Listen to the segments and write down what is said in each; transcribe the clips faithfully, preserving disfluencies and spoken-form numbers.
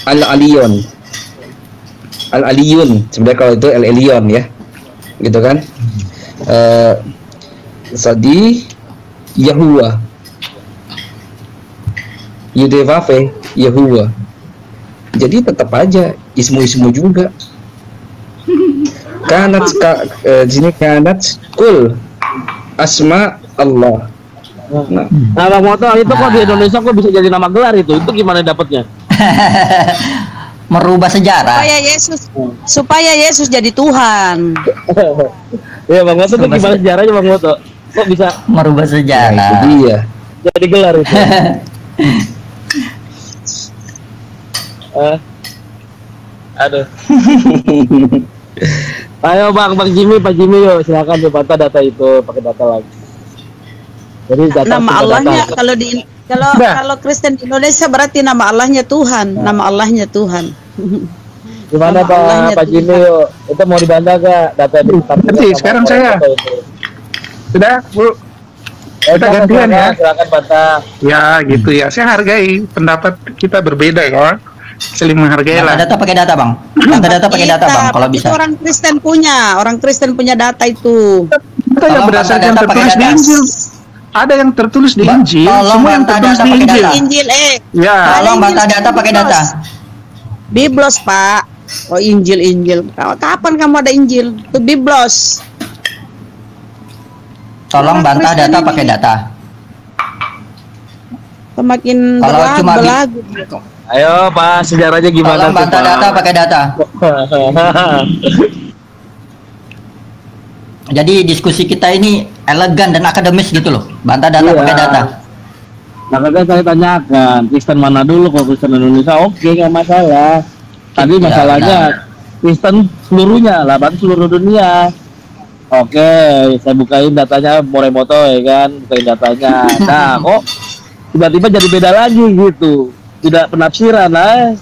Al-Aliyun. Al-Aliyun sebenarnya kalau itu Al-Aliyun ya. Gitu kan? Uh, Sadi Yahuwa Yudevafe Yahuwa. Jadi tetap aja ismu-ismu juga. Kanat ka, uh, di sini kanat kul asma Allah. Nah, nah Bang Moto itu kok di Indonesia kok bisa jadi nama gelar itu? Itu gimana dapatnya? Merubah sejarah. Supaya Yesus supaya Yesus jadi Tuhan. Iya Bang Moto itu gimana sejarahnya Bang Moto? Kok bisa merubah sejarah? Nah, itu dia. Jadi gelar itu. uh, aduh. Ayo Bang, Bang Jimmy, Pak Jimmy yuk silakan dibantah data itu pakai data lagi. Jadi data nama Allahnya data. kalau di kalau nah. kalau Kristen di Indonesia berarti nama Allahnya Tuhan, nah. nama Allahnya Tuhan. Gimana Pak Pak Jimmy yuk? Itu mau dibantah gak data di Nanti sekarang saya. Sudah, Bu. Kita gantian ya. Silakan bantah. Ya, gitu ya. Saya hargai pendapat kita berbeda ya. Saling menghargai lah. Data pakai data, Bang. Data data pakai data, Bang, kalau bisa. Itu orang Kristen punya, orang Kristen punya data itu. Data yang berdasarkan tertulis di Injil. Ada yang tertulis di Injil. Semua yang tertulis di Injil. Injil eh. Ya. Tolong bantah data pakai data. Biblos, Pak. Oh, Injil, Injil. Kapan kamu ada Injil? Itu Biblos. Tolong bantah data pakai data. Semakin kalau cuma belagu. Ayo Pak, sejarahnya gimana? Tolong bantah data pakai data. Jadi diskusi kita ini elegan dan akademis gitu loh. Bantah data iya. pakai data. Nah, kan saya tanyakan, Kristen mana dulu? Kalau Kristen Indonesia oke, nggak masalah. Tadi ya, masalahnya benar. Kristen seluruhnya lah, berarti seluruh dunia. Oke, saya bukain datanya Moremoto ya kan, bukain datanya. Nah, kok tiba-tiba jadi beda lagi gitu. Tidak penafsiran lah.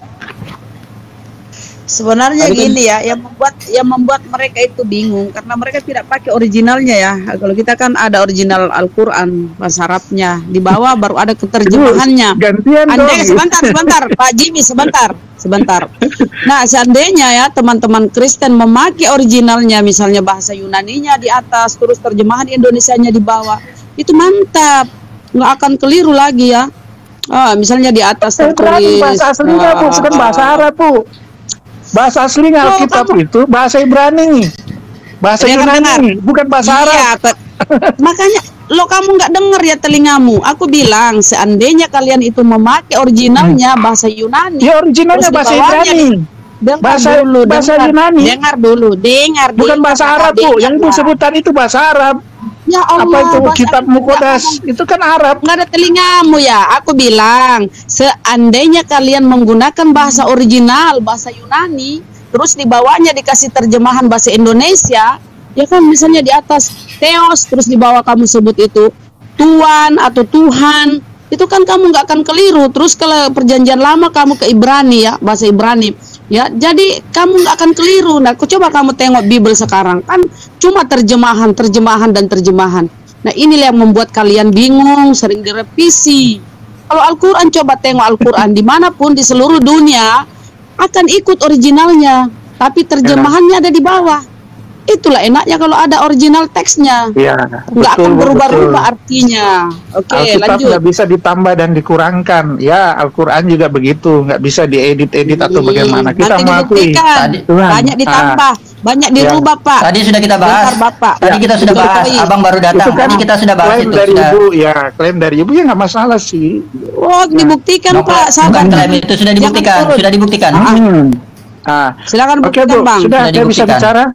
Sebenarnya Aduh, gini ya, yang membuat yang membuat mereka itu bingung karena mereka tidak pakai originalnya ya. Kalau kita kan ada original Al-Qur'an bahasa Arabnya, di bawah baru ada keterjemahannya. Gantian Andai dong. sebentar, sebentar, Pak Jimmy sebentar, sebentar. Nah, seandainya ya teman-teman Kristen memakai originalnya, misalnya bahasa Yunaninya di atas, terus terjemahan Indonesianya di bawah, itu mantap, nggak akan keliru lagi ya. Ah, misalnya di atas tertulis bahasa aslinya Bu, bukan bahasa Arab Bu. Bahasa aslinya Alkitab oh, itu bahasa Ibrani, bahasa Yunani, bukan bahasa iya, Arab. Makanya lo kamu nggak dengar ya telingamu. Aku bilang seandainya kalian itu memakai originalnya bahasa Yunani, ya originalnya bahasa Ibrani, bahasa dulu, bahasa dengar, Yunani. Dengar dulu, dengar. Bukan dengar, bahasa Arab Bu, yang Ibu sebutan itu bahasa Arab. Ya Allah, apa itu kitab Muqaddas? Itu kan Arab. Nggak ada telingamu ya. Aku bilang, seandainya kalian menggunakan bahasa original, bahasa Yunani, terus di bawahnya dikasih terjemahan bahasa Indonesia, ya kan misalnya di atas Theos, terus di bawah kamu sebut itu Tuhan atau Tuhan, itu kan kamu nggak akan keliru. Terus kalau perjanjian lama kamu ke Ibrani ya, bahasa Ibrani. Ya, jadi kamu nggak akan keliru. Nah, coba kamu tengok Bible sekarang kan cuma terjemahan, terjemahan dan terjemahan. Nah, inilah yang membuat kalian bingung, sering direvisi. Kalau Al-Quran, coba tengok Al-Quran dimanapun di seluruh dunia akan ikut originalnya, tapi terjemahannya ada di bawah. Itulah enaknya kalau ada original teksnya. Iya. Nggak akan berubah-ubah artinya. Oke, Alkitab lanjut. nggak bisa ditambah dan dikurangkan. Ya, Al-Quran juga begitu, nggak bisa diedit-edit atau bagaimana. Kita Nanti mengakui. Banyak ditambah, ah. banyak dirubah ya. Pak. Tadi sudah kita bahas. Bentar, Bapak. Tadi kita sudah bahas. Abang baru datang. Kan Tadi kita sudah bahas klaim itu. Dari sudah. Ibu, ya klaim dari Ibu ya nggak masalah sih. Oh, dibuktikan nah, Pak. Sabar. Bukan klaim itu sudah dibuktikan. Sudah dibuktikan. Hmm. Ah. Silakan buktikan, Oke, Bu. Bang. Sudah, saya bisa bicara.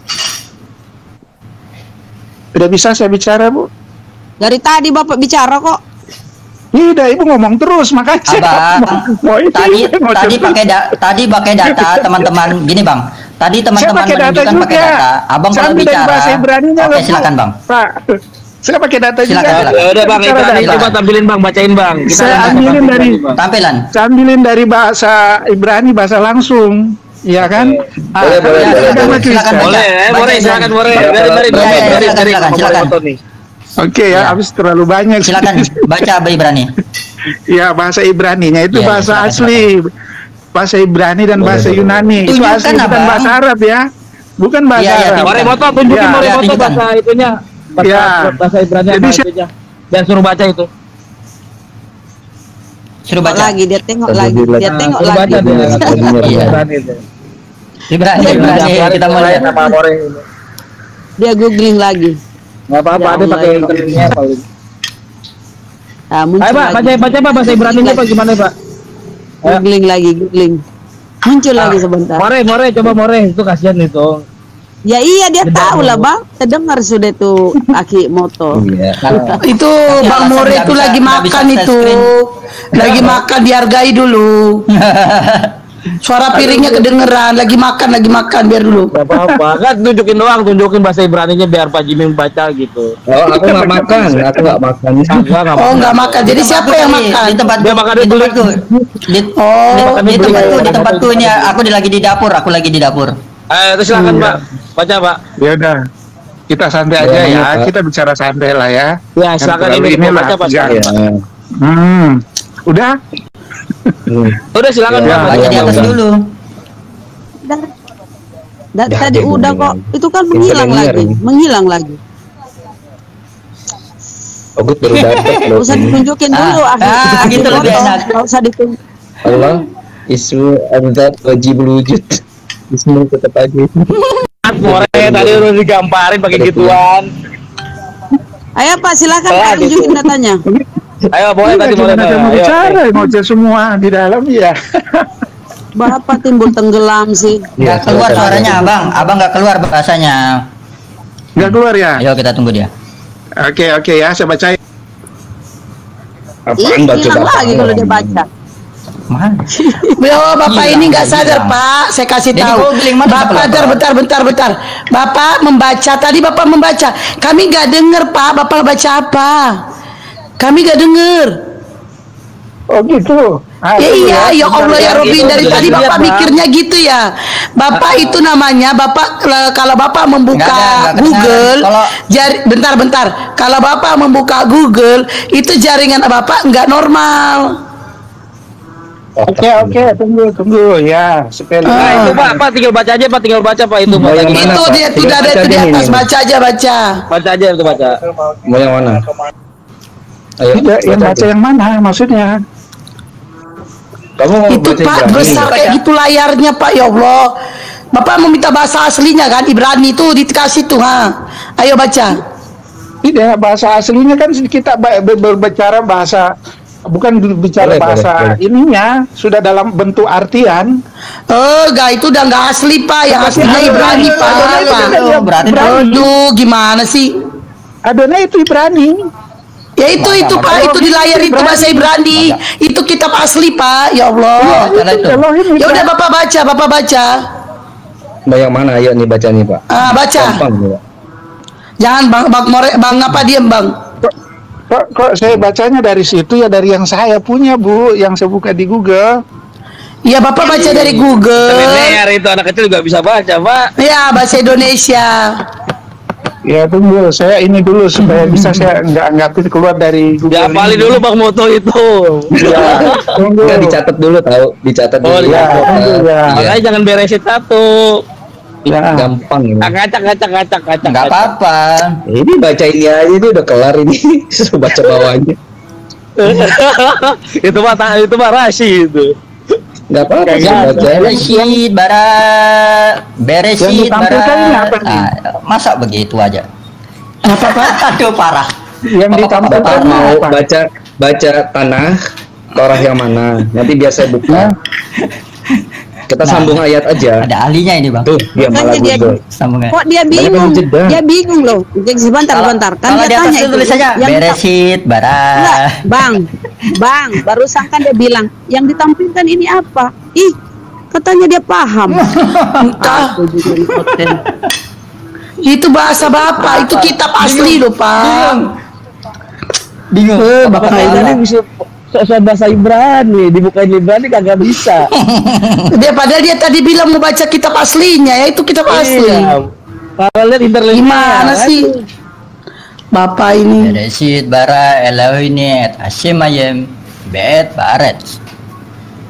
Tidak bisa saya bicara Bu. Dari tadi Bapak bicara kok. Tidak, Ibu ngomong terus makanya. Abang, mau, mau tadi mau tadi pakai da, tadi pakai data teman-teman gini Bang. Tadi teman-teman menunjukkan pakai data. Abang kalau bicara. Oke, silakan Bang. Pak. Saya pakai data silakan, juga. Silakan. Ya udah Bang, itu coba tampilin Bang, bacain Bang. Kita saya ambilin dari tampilan. Saya ambilin dari bahasa Ibrani, bahasa langsung. Iya kan? Boleh, boleh, boleh. Silakan boleh, boleh, silakan boleh. Dari dari dari dari silakan. Oke ya, habis terlalu banyak. Silakan baca Ibrani. Ya, bahasa Ibraninya itu bahasa asli. bahasa Ibrani dan bahasa Yunani. Itu asli, bukan bahasa Arab ya. Bukan bahasa ya, ya, Arab. Morimoto tunjukin ya, Morimoto ya, bahasa itunya. Bahasa, ya. bahasa Ibrani Jadi apa itunya. Dan suruh baca itu. Suruh baca lagi, dia tengok lagi, dia tengok suruh lagi. baca dia. Iya. Ibrani itu. Ibrani, Ibrani, kita mau lihat nama More. Dia googling lagi. Enggak apa-apa, Ya dia pakai Allah. internetnya paling. Nah, muncul Ayo Pak, lagi. baca baca Pak bahasa Ibrani-nya Pak gimana Pak? Ayo. Googling lagi, googling. Muncul lagi sebentar. More, More, coba More, itu kasihan itu. Ya iya dia Beda, tahu lah beda. bang. Saya dengar sudah tuh Aki moto. Iya. Itu Tapi Bang alasan More nggak itu bisa- lagi nggak makan bisa itu. touchscreen. Lagi makan, dihargai dulu. Suara piringnya kedengeran, lagi makan, lagi makan, biar dulu. Gak apa-apa, kan tunjukin doang, tunjukin bahasa Ibraninya biar Pak Jimmy baca gitu. Oh, aku nggak makan, aku nggak makan. Enggak, enggak Oh, nggak makan. Jadi siapa yang Tadi, makan? Di tempat Dia makan di dulu. tempatku. Di, Oh, di, di tempatku, di beli. tempatku ini aku di lagi di dapur, aku lagi di dapur. Ayo, itu silakan Iya. Pak, baca Pak. Ya udah. Kita santai aja Ya, ya. Pak. Kita bicara santai lah ya. Ya, Kan silakan terlalu ini inilah, baca Pak. jangan. Ya. Hmm. Udah? Hmm. Udah silakan Ya, Pak. Baca ya, di atas ya. dulu. Dan, dan Ya, tadi dia udah googling kok. lagi. Itu kan menghilang Interlinear lagi, ini. menghilang lagi. Ogut baru dapat Gak loh. usah ini. ditunjukin Ah, dulu. Aki. ah, Aki gitu lebih foto. enak. Gak usah ditunjuk. Allah ismu adzat wajibul wujud. Ismu tetap aja. More tadi udah digamparin pakai gituan. Ayo Pak silakan Telat Pak tunjukin itu. datanya. Ayo boleh tadi boleh. Gimana kamu Ayo. bicara? Ngoceh semua di dalam ya. Bapak timbul tenggelam sih. Iya, Nggak keluar silakan. suaranya, Abang. Abang nggak keluar bahasanya. Nggak keluar ya? Ayo kita tunggu dia. Oke oke ya, saya bacain. Apaan Ih, baca hilang baca? lagi kalau dia baca. Mana? Yo, Bapak Hilang, ini nggak sadar hilang. Pak, saya kasih Jadi tahu. googling, mana bisa Bapak, keluar? bentar, bentar, bentar, bentar. Bapak membaca, tadi Bapak membaca. Kami nggak denger Pak, Bapak baca apa? Kami nggak denger. Oh gitu. Ah, Ya iya, ya Allah ya Robin, Itu dari sudah tadi dilihat, Bapak Pak. mikirnya gitu ya. Bapak itu namanya, Bapak kalau- kalau Bapak membuka Nggak ada, nggak Google, kedengaran. Kalau- jari, bentar, bentar. Kalau Bapak membuka Google, itu jaringan Bapak nggak normal. Oke oke, tunggu tunggu ya. Sekali. Nah, itu Pak, Pak tinggal baca aja Pak, tinggal baca Pak itu Pak. Mau yang Tadi. mana, Itu Pak? dia Tinggal sudah ada baca itu di aja atas, ini. baca aja baca. Baca aja itu baca. Mau yang mana? Ayo, Tidak, yang baca aja. yang mana maksudnya? Kamu mau Itu baca Pak Ibrani? besar kayak gitu layarnya Pak, ya Allah. Bapak meminta bahasa aslinya kan, Ibrani itu dikasih tuh, ha. Ayo baca. Tidak, bahasa aslinya kan kita ba- ber- berbicara bahasa, bukan bicara Boleh, bahasa boleh, boleh. ininya, sudah dalam bentuk artian. Eh, gak itu udah nggak asli Pak, yang aslinya Ibrani Pak. Oh, berarti Aduh, gimana sih? Adanya itu Ibrani. Ya itu itu Pak, itu di layar itu bahasa Ibrani. Itu kitab asli Pak, ya Allah. Baca itu. Elohim Ya udah Ibrani. Bapak baca, Bapak baca. Mau yang mana? Ayo nih baca nih Pak. Ah, baca. Gampang nih Pak. Jangan Bang Bang More, Bang apa diem Bang? Kok, kok, kok saya bacanya dari situ ya, dari yang saya punya Bu, yang saya buka di Google. Ya Bapak baca dari Google. Linear itu anak kecil juga bisa baca Pak. Ya bahasa Indonesia. Ya tunggu, saya ini dulu supaya bisa saya nggak nggak keluar dari Google. Diapalin ini. dulu Bang Moto itu. Ya, tunggu. Enggak dicatat dulu tahu, dicatat Oh, dulu. ya, Eh, ya. Makanya jangan beresin satu. Ya. Gampang ini. Ngacak ngacak ngacak ngacak. Nggak apa-apa. Ini baca ini aja ini udah kelar ini. Suruh baca bawahnya. Itu Pak, ta- itu Pak Rasi itu. Enggak apa-apa sih baca. Beresit bara, Yang beresit ditampilkan ini bara. apa nih? Nah, masa begitu aja? Apa Pak? Aduh parah. Yang Bapak- ditampilkan Bapak Bapak- mau apa? baca baca tanah Torah yang mana? Nanti biar saya buka. Kita Nah. sambung ayat aja. Ada ahlinya ini Bang. Tuh, dia malah Makanya dia- Google. Sambungan. Kok dia Banyak bingung? yang jeda. Dia bingung loh. Jadi sebentar, Kalau- sebentar. Kan kalau dia di atas tanya itu itu. tulisannya yang dita- beresit bara. Enggak, Bang. Bang, barusan kan dia bilang, yang ditampilkan ini apa? Ih, katanya dia paham. Entah. Aku juga ikutin. Itu bahasa Bapak, itu kitab asli loh Pak. Bingung. Eh, Bapak Nah, ini ini bisa soal bahasa Ibrani, dibukain Ibrani kagak bisa. dia padahal dia tadi bilang mau baca kitab aslinya, ya itu kitab asli. Iya. Kalau lihat interlinear. Gimana sih? Bapak ini. Beresit bara Elohinet Hashem ayem bet baret.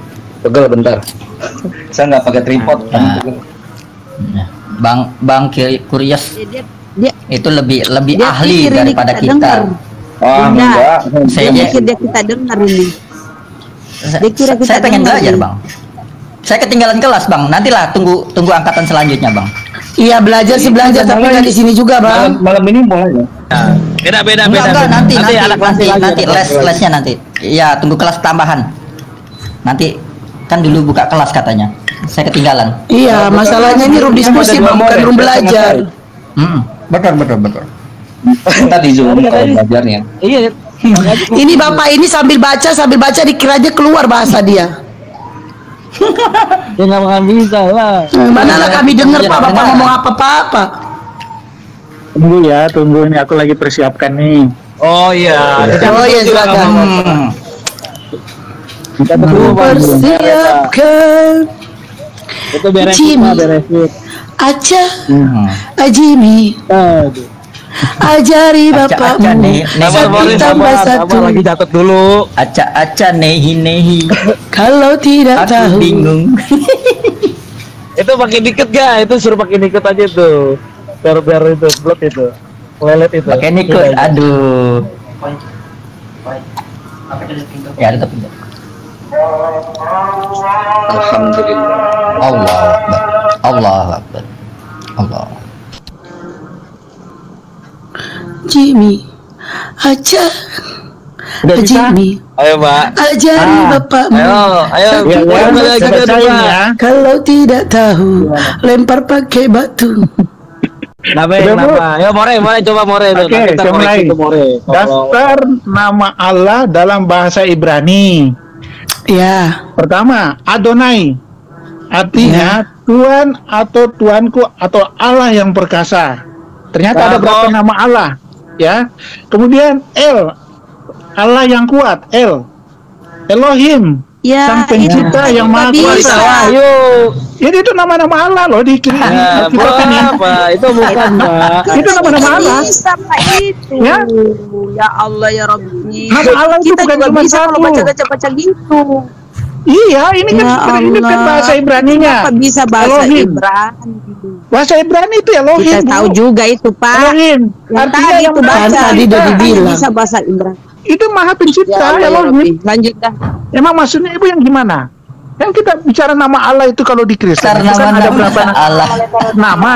Pegel bentar. Saya nggak pakai tripod. Nah. Bang Bang Curious Dia, dia, itu lebih lebih dia ahli pikir ini daripada kita kita. dengar. Oh, enggak. Saya Dia pikir dia kita dengar ini. Dia kira kita saya pengen dengar belajar, ini. Bang. Saya ketinggalan kelas, Bang. Nantilah tunggu tunggu angkatan selanjutnya, Bang. Iya belajar sih belajar tapi nggak di sini juga Malam, bang. malam ini mulai ya. Beda beda Enggak, beda. enggak, beda. nanti nanti ada kelas nanti, lagi, nanti ada kelas les lagi. lesnya nanti. Iya, tunggu kelas tambahan. Nanti kan dulu buka kelas katanya. Saya ketinggalan. Iya masalahnya ini room diskusi bang bukan room belajar. Hmm, betul betul betul. Tadi zoom kalau belajarnya. Iya. Ini bapak ini sambil baca sambil baca dikiranya keluar bahasa dia. Ya nggak akan bisa lah. Mana lah kami dengar pak bapak ngomong apa-apa. Tunggu ya, tunggu ini aku lagi persiapkan nih. Oh iya. Oh iya silakan. Hmm. Kita tunggu Bang. Persiapkan Itu beres Jimmy. Pak, beres. aja Hmm. Ajimi Aduh. ajari Acak-acak bapakmu nih, nih, Sabar, satu Boris, tambah sabar, satu sabar, lagi catat dulu. Acak-acak nehi-nehi. kalau tidak Aku tahu bingung. Itu pakai dikit gak? Itu suruh pakai dikit aja tuh. Biar biar itu blok itu. Lelet itu. Pakai nikut. Aduh. Ya, ada tapi. Alhamdulillah. Allah Akbar. Allah Akbar. Allah. Jimmy aja Udah bisa? Jimmy Ayo, Pak. ajari Ah, bapakmu Ayo, ayo. satu Ya, Gimana tambah lagi, satu. Dua. ya. Kalau tidak tahu lempar pakai batu. Kenapa? Udah, Bu? Kenapa? Ya, More, More coba More itu. Oke, Nanti kita saya mulai. koreksi itu More. Kalau- Daftar nama Allah dalam bahasa Ibrani. Ya Pertama, Adonai. Artinya Tuhan atau Tuanku atau Allah yang perkasa. Ternyata ada Bravo. berapa nama Allah, ya. Kemudian El, Allah yang kuat, El. Elohim, Ya, Sang Pencipta itu yang juga Maha bisa. Kuasa. Wahyu. Ini itu nama-nama Allah loh di kiri Ya, kita kan ya. Pak. Itu bukan, Pak. Itu nama-nama Allah. Bisa Pak itu. Ya. Ya Allah ya Rabbi. Nama Allah itu Kita bukan juga cuma bisa kalau satu. baca-baca gitu. Iya, ini kan Ya ini kan Allah. bahasa Ibraninya. Kenapa bisa bahasa Elohim. Ibrani? Bahasa Ibrani itu Elohim. Kita tahu Bu. juga itu Pak. Elohim. Yang Artinya tadi yang itu baca. Kan tadi udah Kita dibilang. bisa bahasa Ibrani. itu Maha Ya Pencipta, Allah ya Elohim. Rabbi. Lanjut dah. Emang maksudnya ibu yang gimana? Yang kita bicara nama Allah itu kalau di Kristen Karena itu kan ada nama berapa Allah. nama?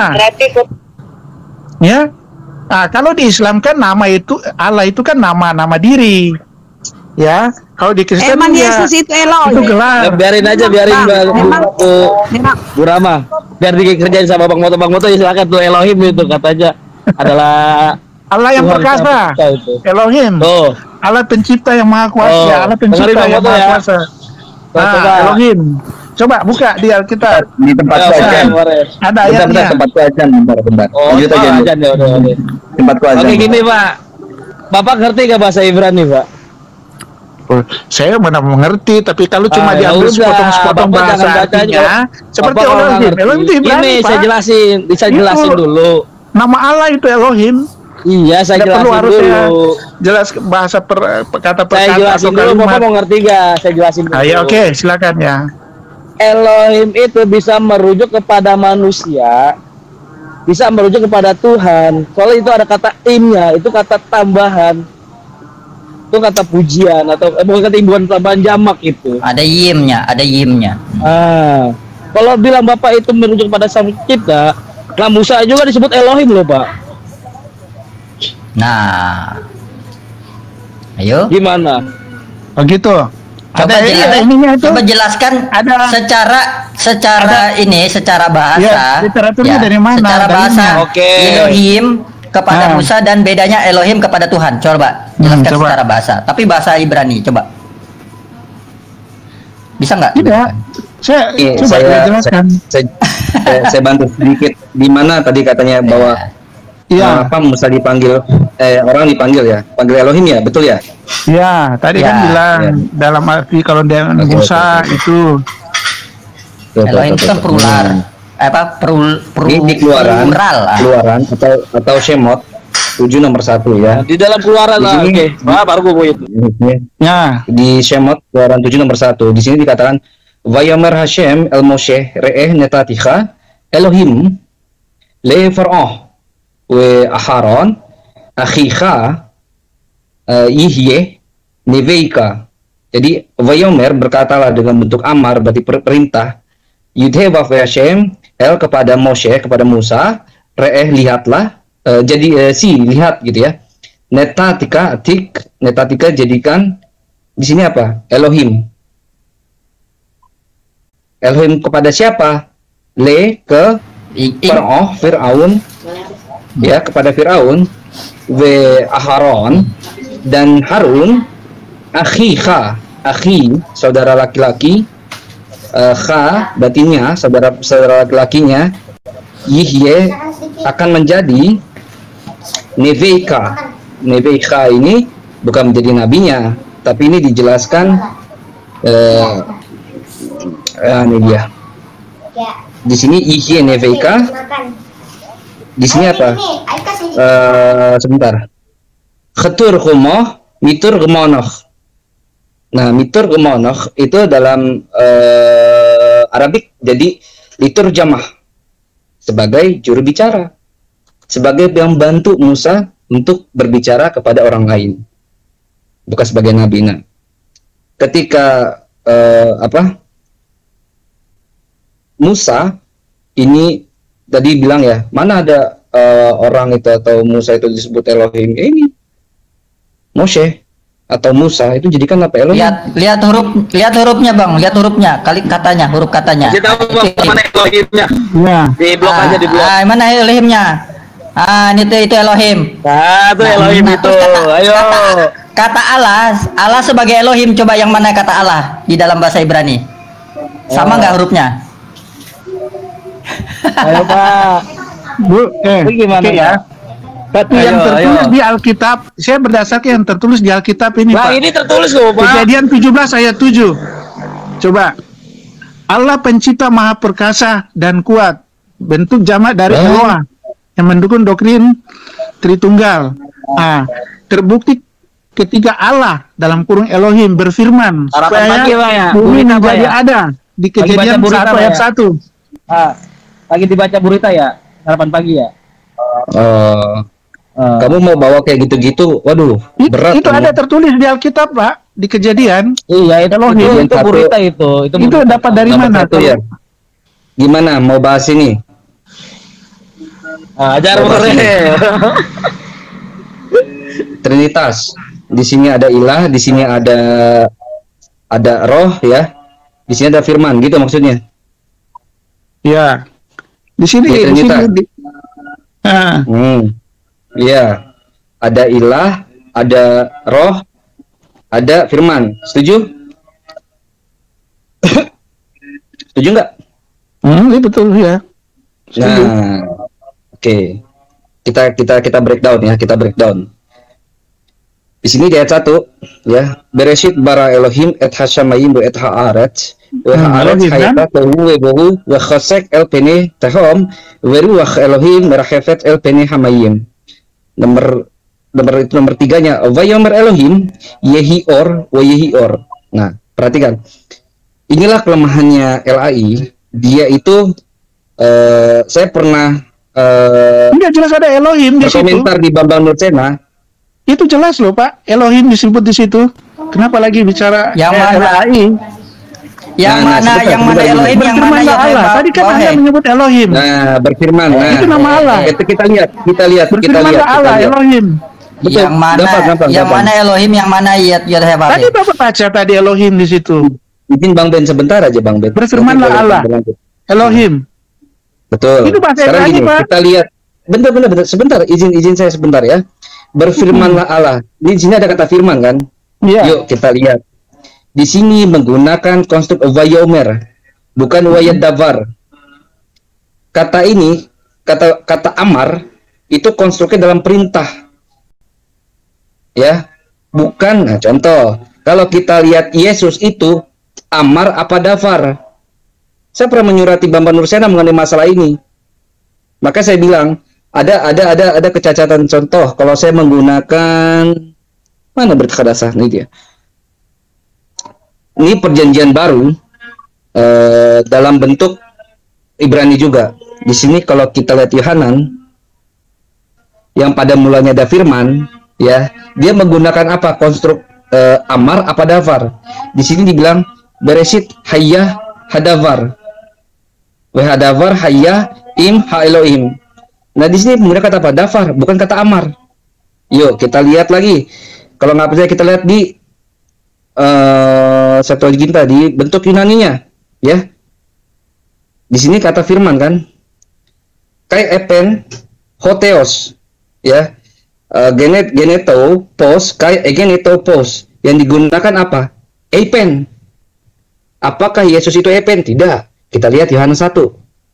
Ya. Nah, kalau di Islam kan nama itu Allah itu kan nama-nama diri. Ya. Kalau di Kristen Emang ya, Yesus itu itu Elohim. gelar. Ya, biarin aja, biarin Bang, Bang. memang- Bu, Memang Bu Rama. Biar dikerjain sama Bang Moto. Bang Moto ya silakan tuh Elohim itu katanya adalah Allah yang Tuhan perkasa. Sang Pencipta itu. Elohim. Tuh. Allah pencipta yang maha kuasa. Oh, Allah pencipta dengerin Bang yang Moto maha ya. kuasa. Coba, Ah, coba. Elohim. Coba buka di Alkitab. Di tempat Ya, ajan. oke, More. Ada Bentar, bentar, ayatnya. tempatku ajan, bentar, bentar. Oh, Lanjut aja. oh, Bu. ajan ya udah, udah. Tempatku ajan. Oke gini Pak, Bapak ngerti gak bahasa Ibrani Pak? Oh, saya mana mengerti, tapi kalau cuma Ah, ya diambil udah, sepotong-sepotong Bapak bahasa jangan baca artinya, juga. seperti Bapak kalau nggak Elohim. ngerti. Elohim itu Ibrani, Ini saya Pak. jelasin, bisa Itu. jelasin dulu. Nama Allah itu Elohim. Iya, saya Tidak perlu jelasin harus dulu. ya jelas bahasa per, kata per Saya kata jelasin atau dulu, Bapak kalimat. mau ngerti gak? Saya jelasin dulu. Ah, ya, oke, silakan ya. Elohim itu bisa merujuk kepada manusia, bisa merujuk kepada Tuhan. Soalnya itu ada kata imnya, itu kata tambahan. Itu kata pujian atau eh, bukan kata imbuhan tambahan jamak itu. Ada yimnya, ada yimnya. Ah, kalau bilang Bapak itu merujuk pada Sang Pencipta, nah Musa juga disebut Elohim loh Pak. Nah, ayo. Gimana? Oh gitu. Coba, Ada jela- ada ininya itu. coba jelaskan Ada- secara secara ini secara bahasa. Ya, literaturnya dari mana? Secara Dalilnya. bahasa. Oke. Elohim kepada Ah. Musa dan bedanya Elohim kepada Tuhan. Coba jelaskan coba. secara bahasa. Tapi bahasa Ibrani coba. Bisa nggak? Tidak. Saya Iya, coba saya, saya saya, jelaskan. saya, saya, saya bantu sedikit. Di mana tadi katanya bahwa Iya. eh, apa Musa dipanggil, eh orang dipanggil ya, panggil Elohim ya, betul ya? Ya, tadi Ya, kan bilang ya. dalam arti kalau dia Oke, Musa oke, oke. itu Tuh, tuh, Elohim tuh, itu kan tuh. plural. Hmm. Eh, apa perul, perul, Ini di keluaran, plural. ah. keluaran atau atau Shemot tujuh nomor satu ya. Di dalam keluaran Di lah, sini- oke. Wah, baru gue itu. ya. Di Shemot keluaran tujuh nomor satu. Di sini dikatakan Vayomer Hashem el Moshe re'eh netaticha Elohim le Far'ah we Aharon akhicha uh, yihye neveika. Jadi Vayomer berkatalah dengan bentuk amar, berarti perintah. Yudhe wa Hashem el kepada Moshe, kepada Musa, re'eh lihatlah, uh, jadi uh, si lihat gitu ya. Netatika tik, netatika jadikan di sini apa? Elohim. Elohim kepada siapa? Le ke Fir'aun, Fir'aun ya, kepada Fir'aun, we Aharon dan Harun, akhiha, akhi saudara laki-laki, uh, kha batinnya saudara saudara laki-lakinya, yihye akan menjadi neveika. Neveika ini bukan menjadi nabinya, tapi ini dijelaskan uh, uh, ini dia. Di sini yihye neveika. Di sini apa? Uh, sebentar. Khatur khumoh, mitur gemonoh. Nah, mitur gemonoh itu dalam uh, Arabik jadi litur jamah sebagai juru bicara, sebagai yang bantu Musa untuk berbicara kepada orang lain, bukan sebagai nabi. Nah, ketika uh, apa Musa ini tadi bilang ya, mana ada uh, orang itu atau Musa itu disebut Elohim, eh, ini Moshe atau Musa itu jadikan apa Elohim? Lihat, lihat huruf, lihat hurufnya bang, lihat hurufnya, kali katanya, huruf katanya. Kita tahu bang, mana Elohimnya? Ya. Di blok ah, aja di blok. Ah, mana Elohimnya? Ah, itu itu Elohim. Nah, itu Nah, Elohim nah, itu. terus kata, Ayo. Kata, kata Allah, Allah sebagai Elohim, coba yang mana kata Allah di dalam bahasa Ibrani? Sama nggak hurufnya? Ayo Pak. Bu, eh, Itu gimana oke ya? Tapi Ayo, yang tertulis ayo. di Alkitab, saya berdasarkan yang tertulis di Alkitab ini, Nah, Pak. ini tertulis loh Pak. Kejadian tujuh belas ayat tujuh. Coba. Allah pencipta maha perkasa dan kuat. Bentuk jamak dari Oh. Eloah yang mendukung doktrin Tritunggal. Nah, terbukti ketika Allah dalam kurung Elohim berfirman Harapan supaya pagi, Pak, ya? bumi Burita, Pak, menjadi ya? ada di Lagi baca Kejadian Burita, satu Pak, ayat ya? satu. Ah, lagi dibaca berita ya, harapan pagi ya. Uh, Ah. kamu mau bawa kayak gitu-gitu, waduh, It- berat. itu kamu. ada tertulis di Alkitab, Pak, di Kejadian. Iya, itu Elohim. itu, itu Satu. berita itu. Itu, Itu berita. dapat dari Nomor mana? satu ya. Gimana mau bahas ini? Ah, ajar Coba Bang. sini. Trinitas. Di sini ada ilah, di sini ada ada roh ya. Di sini ada firman, gitu maksudnya. Ya. Di sini, Di di sini. Trinitas. Di, ah. Hmm. Iya. Ada ilah, ada roh, ada firman. Setuju? Setuju nggak? Hmm, iya betul ya. Setuju. Nah, oke. Kita kita kita breakdown ya, kita breakdown. Di sini di ayat satu ya, Bereshit bara Elohim et hashamayim wa et haaret wa Hmm, haaret Elohim, kan? hayata tohu wa bohu wa khosek el pene tehom wa ruach Elohim merachefet el pene hamayim. Nomor nomor itu nomor tiganya, Vayomer Elohim yehi or wa yehi or. Nah, perhatikan. Inilah kelemahannya L A I. Dia itu eh, saya pernah eh, Enggak jelas ada Elohim di situ. berkomentar di Bambang Nursena. Itu jelas loh, Pak. Elohim disebut di situ. Kenapa lagi bicara Yang eh, mana? L A I? Yang Nah, nah, mana, sebentar, yang mana sebentar, Elohim, yang mana Berfirmanlah ya Allah. Tadi kan Anda menyebut Elohim. Nah, berfirman. Nah, Itu nama Allah. Kita, kita lihat, kita lihat, kita lihat. Berfirmanlah Kita Allah, lihat. Elohim. Betul. Yang mana, Gampang, gampang, yang gampang. mana Elohim, yang mana Yud Yud Heh Vav Tadi Heh? Bapak baca tadi Elohim di situ. Izin Bang Ben sebentar aja Bang Ben. Berfirmanlah Nanti boleh Allah. berlanjut. Elohim. Betul. Itu bahasa Sekarang Ibrani, gini, Pak. kita lihat. Bentar, bentar, bentar. Sebentar, izin, izin saya sebentar ya. Berfirmanlah Allah. Di sini ada kata firman kan? Iya. Yuk kita lihat. Di sini menggunakan konstruk vayomer, bukan wayadavar. Kata ini, kata kata amar itu konstruknya dalam perintah. Ya, bukan. Nah, contoh, kalau kita lihat Yesus itu amar apa davar? Saya pernah menyurati Bambang Nursena mengenai masalah ini. Maka saya bilang, ada ada ada ada kecacatan contoh kalau saya menggunakan mana berkadasah ini dia. Ini perjanjian baru, dalam bentuk Ibrani juga. Di sini kalau kita lihat Yohanan yang pada mulanya ada firman, ya, dia menggunakan apa? Konstruk uh, amar apa davar. Di sini dibilang Bereshit hayyah hadavar. Wa hadavar hayyah im ha Elohim. Nah, di sini menggunakan kata apa? Davar, bukan kata amar. Yuk, kita lihat lagi. Kalau nggak percaya kita lihat di uh, Septuaginta di bentuk Yunaninya, ya. Di sini kata firman kan? Kai epen hoteos, ya. Uh, genet geneto pos kai egeneto pos. Yang digunakan apa? Epen. Apakah Yesus itu epen? Tidak. Kita lihat Yohanes satu.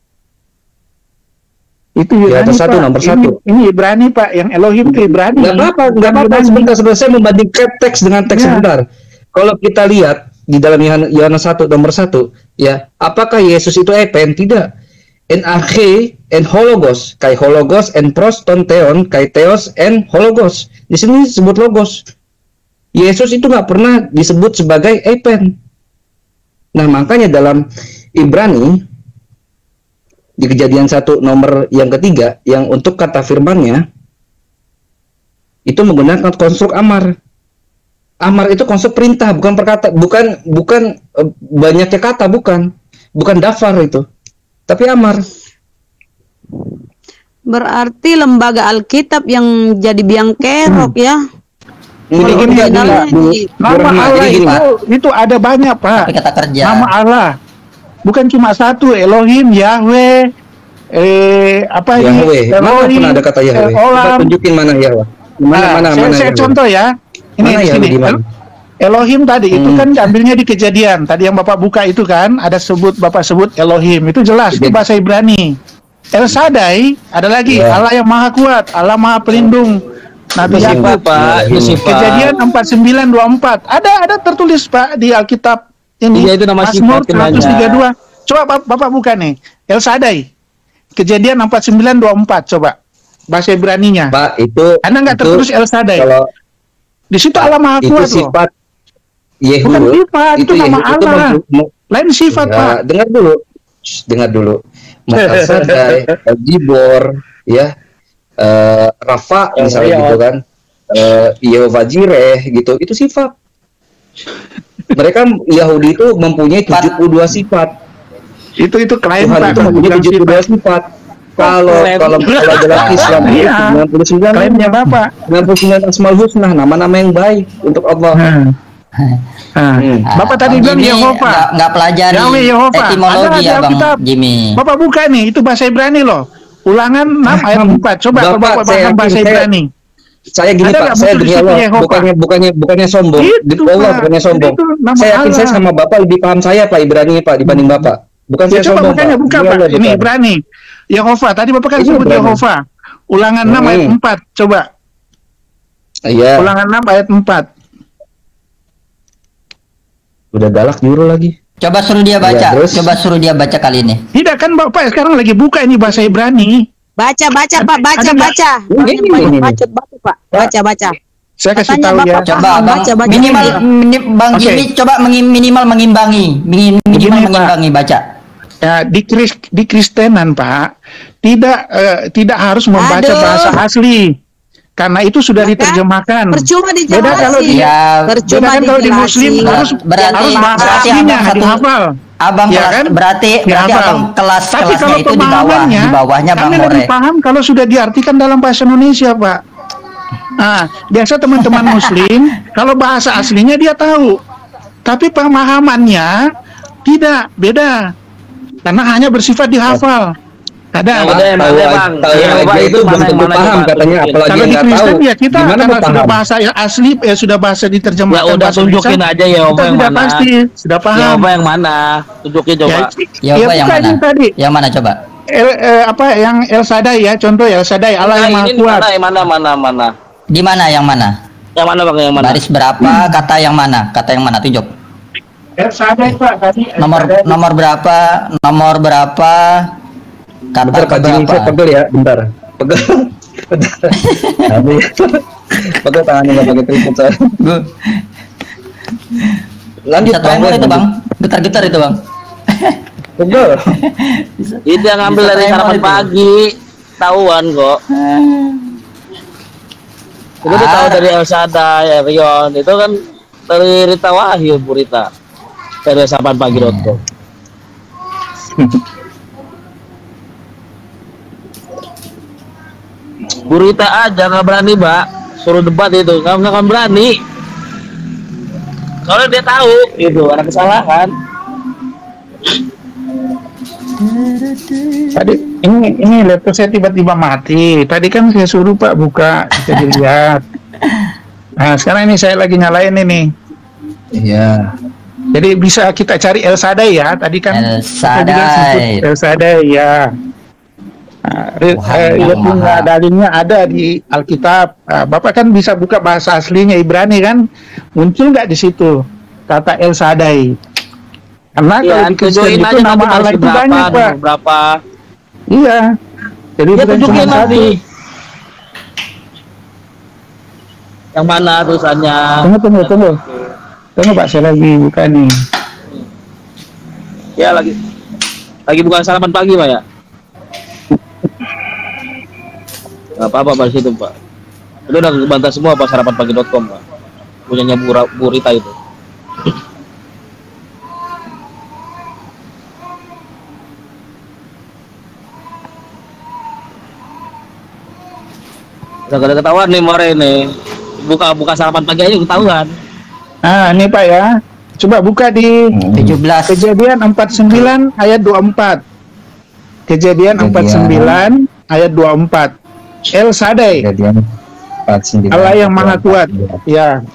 Itu Yunani, satu, Pak. nomor ini, satu. Ini Ibrani, Pak. Yang Elohim itu Ibrani. Nggak apa-apa, nggak apa-apa. Sebentar, sebentar. Saya membandingkan teks dengan teks Ya. sebentar. Kalau kita lihat di dalam Yohanes satu nomor satu, ya, apakah Yesus itu epen? Tidak. En arche, en hologos, kai hologos, en proston theon, kai theos, en hologos. Di sini disebut logos. Yesus itu nggak pernah disebut sebagai epen. Nah, makanya dalam Ibrani di Kejadian satu nomor yang ketiga, yang untuk kata firmannya itu menggunakan konstruk amar. Amar itu konstruk perintah, bukan perkata, bukan bukan uh, banyaknya kata, bukan, bukan dafar itu, tapi amar. Berarti lembaga Alkitab yang jadi biang kerok ya. Ini Kalau gini, ini gini, adalah Bu, Bu Nama Rahma, Allah jadi gini, itu, Pak. itu ada banyak, Pak. Tapi kata kerja. Nama Allah bukan cuma satu, Elohim, Yahweh, eh apa ini? Yahweh. Mana Elohim, pernah ada kata Yahweh? eh, Coba Olam. tunjukin mana Yahweh. Mana Nah, mana saya, mana saya Yahweh? contoh ya. Ini Mana di Yahweh sini. di mana? El- Elohim tadi itu Hmm. kan diambilnya di Kejadian. Tadi yang Bapak buka itu kan ada sebut Bapak sebut Elohim. Itu jelas itu Kejadian. bahasa Ibrani. El Shaddai ada lagi Ya. Allah yang Maha Kuat, Allah Maha Pelindung. Nabi Itu Yakub. sifat, Pak. Itu sifat. Kejadian empat puluh sembilan dua puluh empat. Ada ada tertulis Pak di Alkitab ini. Iya, itu nama Mazmur sifat namanya. seratus tiga puluh dua. Coba Bap- Bapak buka nih. El Shaddai. Kejadian empat puluh sembilan dua puluh empat coba. Bahasa Ibraninya. Pak, itu Anda nggak itu tertulis El Shaddai. Kalau Di situ Allah Maha itu Kuat loh. sifat Yehud, Bukan sifat, itu nama Yehud, Allah. mempu- mu- Lain sifat, ya, Pak. dengar dulu. Shh, dengar dulu. Mas Al-Sadai, Al-Jibor, ya, eh, Rafa misalnya iya. gitu kan, eh, Yehovah Jireh gitu, itu sifat. Mereka Yahudi itu mempunyai tujuh puluh dua sifat. Itu itu klaim Tuhan Pak, itu mempunyai bukan tujuh puluh dua sifat. sifat. Kalau Klaim. kalau kalau dalam Islam itu Iya. sembilan puluh sembilan Klaimnya Bapak. sembilan puluh sembilan Asmaul Husna, nama-nama yang baik untuk Allah. Hmm. Nah, Hmm. Bapak tadi Bang bilang Jimmy Yehova. nggak nggak pelajari Yahweh Yehova. etimologi Ada ya di Bang Alkitab. Jimmy. Bapak buka nih, itu bahasa Ibrani loh. Ulangan enam ayat empat. Coba kalau Bapak, Bapak saya paham yakin bahasa saya- Ibrani. Saya gini Ada Pak, nggak saya buku di demi situ Allah, Yehova? bukannya bukannya bukannya sombong. Itu, Di Allah Pak. bukannya sombong. Itu nama Saya yakin saya Allah. sama Bapak lebih paham saya Pak Ibrani Pak dibanding Bapak. Bukan Ya saya coba sombong makanya Pak. buka Demi Pak. Allah, Ini bukan. Ibrani. Yehova. Tadi Bapak kan Ini sebut Ibrani. Yehova. Ulangan enam Hmm. ayat empat. Coba. Iya. Ulangan enam ayat empat. Udah galak juru lagi. Coba suruh dia baca. Iya, terus? Coba suruh dia baca kali ini. Tidak kan Bapak sekarang lagi buka ini bahasa Ibrani. Baca baca Pak, baca Ada nggak? baca. Ini, Banyak ini, banyak ini. baca baca Pak. Baca baca. Saya kasih Katanya tahu ya. Bapak- Coba Ah, Bang baca, baca. minimal mini- Bang Oke. Jimmy coba mengi- minimal mengimbangi, Mini- minimal Begini, Pak. mengimbangi baca. Ya, di Kris, di Kristenan Pak tidak eh, tidak harus membaca Aduh. bahasa asli karena itu sudah Maka diterjemahkan. Percuma Beda kalau dijelasin. di Ya, Percuma beda kan kalau di dijelasin. Muslim harus Berarti- harus bahasa berarti aslinya abang satu- dihafal. Abang Ya kelas kan? berarti berarti Dihafal. abang kelas Tapi kelasnya kalau itu di bawah, pemahamannya, di bawahnya Bang kami lebih More. paham kalau sudah diartikan dalam bahasa Indonesia, Pak. Nah, biasa teman-teman Muslim kalau bahasa aslinya dia tahu, tapi pemahamannya tidak, beda. Karena hanya bersifat dihafal. Ada. Ya udah, yang mana, Bang? Tahu Yang aja mana itu itu, belum mana, tentu mana, paham coba katanya, tunjukin. apalagi Kalau yang di nggak tahu. Kristen ya kita Gimana karena mau sudah paham? bahasa yang asli ya sudah bahasa diterjemahkan. Ya udah bahasa tunjukin Indonesia, aja Yehova kita yang sudah mana. pasti sudah paham. Yehova yang mana? Tunjukin coba. Ya, Ya, ya apa yang bukan mana? yang tadi. Yang mana coba? El, eh, apa yang El Shaddai ya, contoh El Shaddai Allah yang Nah, Maha ini Kuat. mana, yang mana, mana, mana? Di mana yang mana? Yang mana Bang, yang mana? Baris berapa? Kata yang mana? Kata yang mana? Tunjuk. El Shaddai Pak tadi. El Nomor Shaddai. nomor berapa? Nomor berapa? Kata Bentar Pak Jimmy, saya berapa? pegel ya, bentar. Pegel. Bentar. Aduh. Pegel tangannya nggak pakai tripod saya. Lanjut Bisa Bang. tremor itu lanjut. Bang. Getar-getar itu Bang. Google. Itu yang ngambil dari sarapan pagi, tahuan kok. Itu ah. tahu dari Elsa ya Rion, itu kan dari Rita Wahyu, Bu Rita. Dari sarapan pagi dot com. Bu Rita aja nggak berani, Mbak. Suruh debat itu, nggak nggak berani. Kalau dia tahu itu ada kesalahan. Tadi ini ini laptop saya tiba-tiba mati. Tadi kan saya suruh Pak buka, bisa dilihat. Nah sekarang ini saya lagi nyalain ini. Iya. Jadi bisa kita cari El Sadai ya. Tadi kan El Sadai. El Sadai ya. Nah, eh, dalilnya ada di Alkitab. Nah, Bapak kan bisa buka bahasa aslinya Ibrani kan, muncul nggak di situ kata El Sadai? Karena ya, kalau di Kristen itu nama Allah itu berapa, banyak Pak. Berapa? Iya. Jadi ya, bukan cuma satu. Yang mana tulisannya? Tunggu tunggu tunggu. Tunggu Pak, saya lagi buka nih. Ya lagi. Lagi bukan sarapan pagi Pak ya? Gak apa-apa Pak situ Pak. Itu udah kebantah semua Pak sarapan pagi dot com Pak. Punyanya Bu, Bu Rita itu. Udah gak ada ketahuan nih More nih. Buka-buka sarapan pagi aja ketahuan. Nah ini Pak ya. Coba buka di tujuh belas Kejadian empat puluh sembilan ayat dua puluh empat. Kejadian empat puluh sembilan ayat dua puluh empat. El Sadai, Allah yang maha kuat. Ya.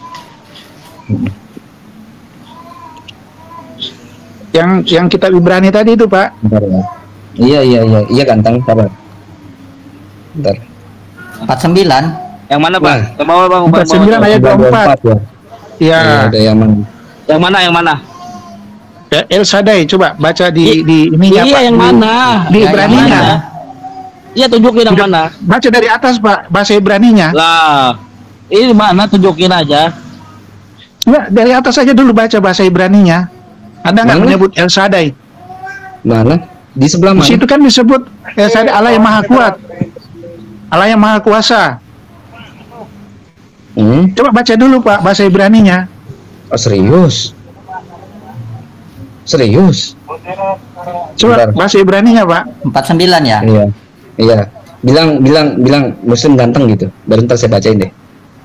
Yang yang kita Ibrani tadi itu Pak. Bentar, ya. Iya iya iya iya ganteng sabar. Bentar. empat puluh sembilan. Yang mana Pak? Yang mana Bang? empat puluh sembilan ayat dua puluh empat. Ya. Iya. Ada yang mana? Yang mana yang mana? Ya, El Sadai coba baca di di ini iya, Pak. Yang di, mana? Di Ibraninya. Iya tunjukin yang mana? Baca dari atas Pak, bahasa Ibraninya. Lah, ini mana tunjukin aja. Enggak, dari atas aja dulu baca bahasa Ibraninya. Ada nggak menyebut El Sadai? Mana? Di sebelah mana? Di situ kan disebut El Sadai, Allah yang maha kuat, Allah yang maha kuasa. Hmm? Coba baca dulu Pak bahasa Ibraninya. Oh, serius? Serius? Coba bahasa Ibraninya Pak. empat puluh sembilan ya? Iya. Iya, bilang bilang bilang Muslim ganteng gitu. Baru ntar saya bacain deh.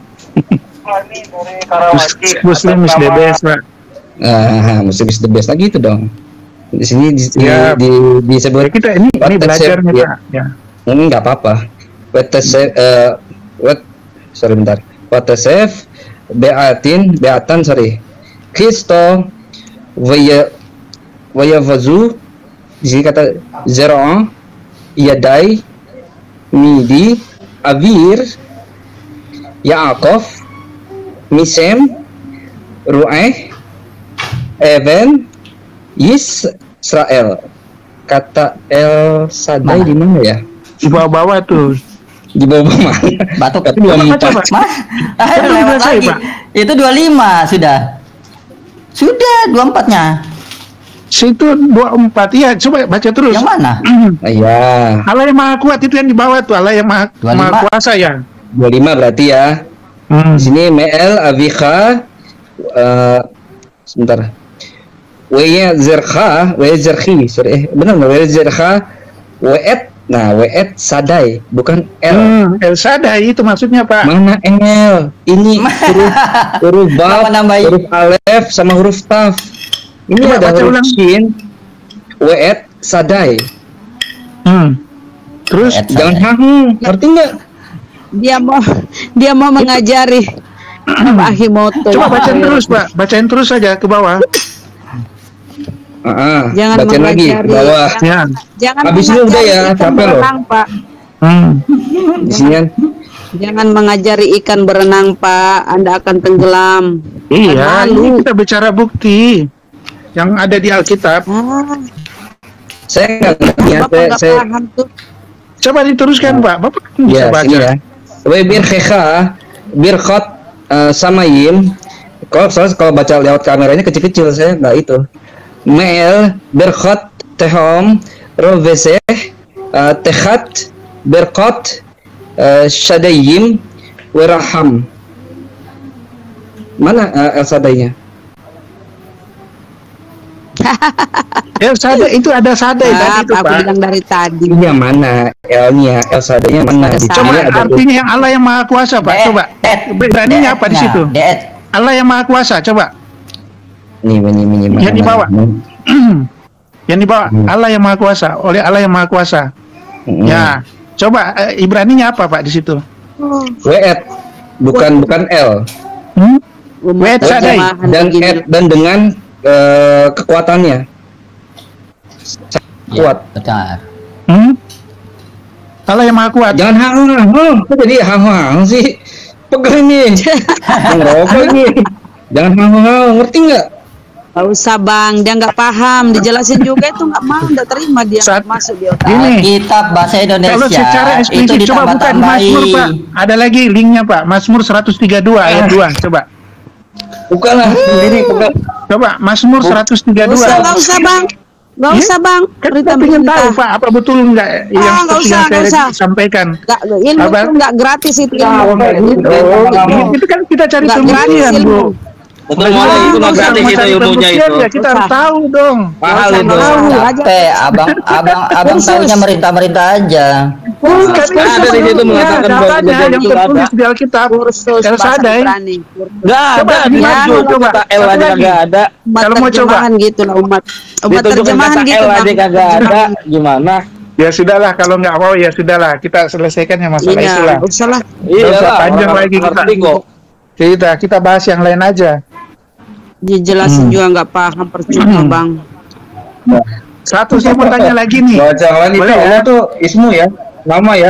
Muslim is the best Pak. Ah, Muslim is the best lagi itu dong. Di sini di ya, di, di disebut kita ini ini belajarnya ya. Pak. Ya. Ini nggak apa-apa. What uh, what sorry bentar. What save beatin beatan sorry. Kristo waya waya vazu di sini kata zero Yadai, Midi, Avir, Yaakov, Misem, Ru'eh, Even, Yisrael. Kata El Sadai di mana ya? Di bawah-bawah tuh. Di bawah mana? Batuk. Tapi dua puluh empat. Mas, ayo lewat lagi. Itu dua puluh lima sudah. Sudah dua puluh empat-nya. Situ dua puluh empat, iya coba baca terus. Yang mana? Iya. Allah yang maha kuat itu yang di bawah tuh, Allah yang maha, maha kuasa ya. dua puluh lima berarti ya. Hmm. Di sini Mel Avika uh, sebentar. Waya Zerkha, Waya Zerkhi, sorry, eh, benar nggak Waya Zerkha, Wet, nah Wet Sadai, bukan L. Hmm, El Sadai itu maksudnya Pak. Mana L? Ini huruf huruf Baf, huruf Alef sama huruf Taf. Ini coba ada huruf Shin, Wet Sadai. Hmm. Terus Wet jangan hahu, ngerti nggak? Dia mau dia mau mengajari Pak Himoto. Coba bacain terus Pak, bacain terus saja ke bawah. Uh-uh. Jangan bacain lagi ke bawah. Jangan, ya. jangan habis ini udah ya, capek loh. Pak. Hmm. Di sini kan. Jangan mengajari ikan berenang Pak, Anda akan tenggelam. Iya, ini kita bicara bukti yang ada di Alkitab. Ah. Saya nggak ngerti ya, saya, saya... Coba diteruskan Pak, Bapak bisa ya, baca. Ya. Bir khekha, bir khot uh, samayim. Kalau soalnya kalau baca lewat kameranya kecil-kecil saya nggak itu. Mel bir khot tehom, roveseh, uh, tehat, berkot, uh, syadayim, weraham. Mana uh, El Sadainya? El Sadai itu ada Sadai Ah, tadi itu aku Pak. bilang dari tadi. Yang mana? L-nya, El Sadainya mana? Di Coba sini ada artinya yang Allah yang Maha Kuasa Pak. Det, Coba. det, Beraninya apa di det-nya, situ? det. Allah yang Maha Kuasa. Coba. Nih, ini, ini, mana, Yang di bawah. mana? Yang di bawah Hmm. Allah yang Maha Kuasa. Oleh Allah yang Maha Kuasa. Hmm. Ya. Coba eh, Ibraninya apa Pak di situ? We'et, bukan bukan L. Hmm? We'et Sadai. Terjemahan Dan begini. et, dan dengan eh, kekuatannya kuat. Ya, benar. Hmm? Allah yang Maha Kuat. Jangan hang-hang, kok jadi hang-hang sih? Pegang nih, ngerokok nih. Jangan hang-hang, ngerti nggak? Gak usah bang, dia nggak paham, dijelasin juga itu nggak mau, nggak terima dia Saat- masuk di otak. Gini. Kitab bahasa Indonesia Kalau secara itu eksplisit coba buka di Mazmur Pak. ditambah-tambahi. Ada lagi linknya Pak. Mazmur seratus tiga puluh dua ayat dua. Coba. Bukan lah, sendiri pegang. Coba Mazmur seratus tiga Gak puluh dua. usah, nggak usah bang, nggak Iya? usah bang. Kan kita Berita pengen tahu berita. Pak, apa betul enggak yang Ah, nggak seperti usah, yang nggak usah. saya sampaikan. Nggak, ilmu Abang. itu nggak gratis itu. ilmu. Oh, itu kan kita cari Nggak gratis pembuktian, ilmu. Bu. Betul malah itu nggak gratis itu Cari ilmunya pembuktian itu. ya, kita harus tahu dong. Mahal Nggak itu. usah, nggak usah. Capek, abang, abang, abang Khusus. tahunya merintah-merintah aja. Bukan, Ada di situ ya, mengatakan bahwa datanya kejadian yang itu tertulis ada. di Alkitab. Kursus El bahasa Sadai. Ibrani. Nggak Coba ada di ya, Mazmur, coba. kata L Satu aja lagi. nggak ada. Umat Kalau mau terjemahan gitu lah umat. Umat Ditunjukkan terjemahan kata gitu L bang. aja kagak ada. Gimana? Ya sudahlah, kalau nggak mau ya sudahlah. Kita selesaikan yang masalah Iya, itulah. nggak usah lah. Iya usah lah, panjang orang lagi kita. ngerti kok. Kita kita bahas yang lain aja. Dijelasin Hmm. juga nggak paham percuma Hmm. bang. Satu saya mau tanya lagi nih. Baca lain itu Boleh ya? Allah tuh ismu ya, nama ya.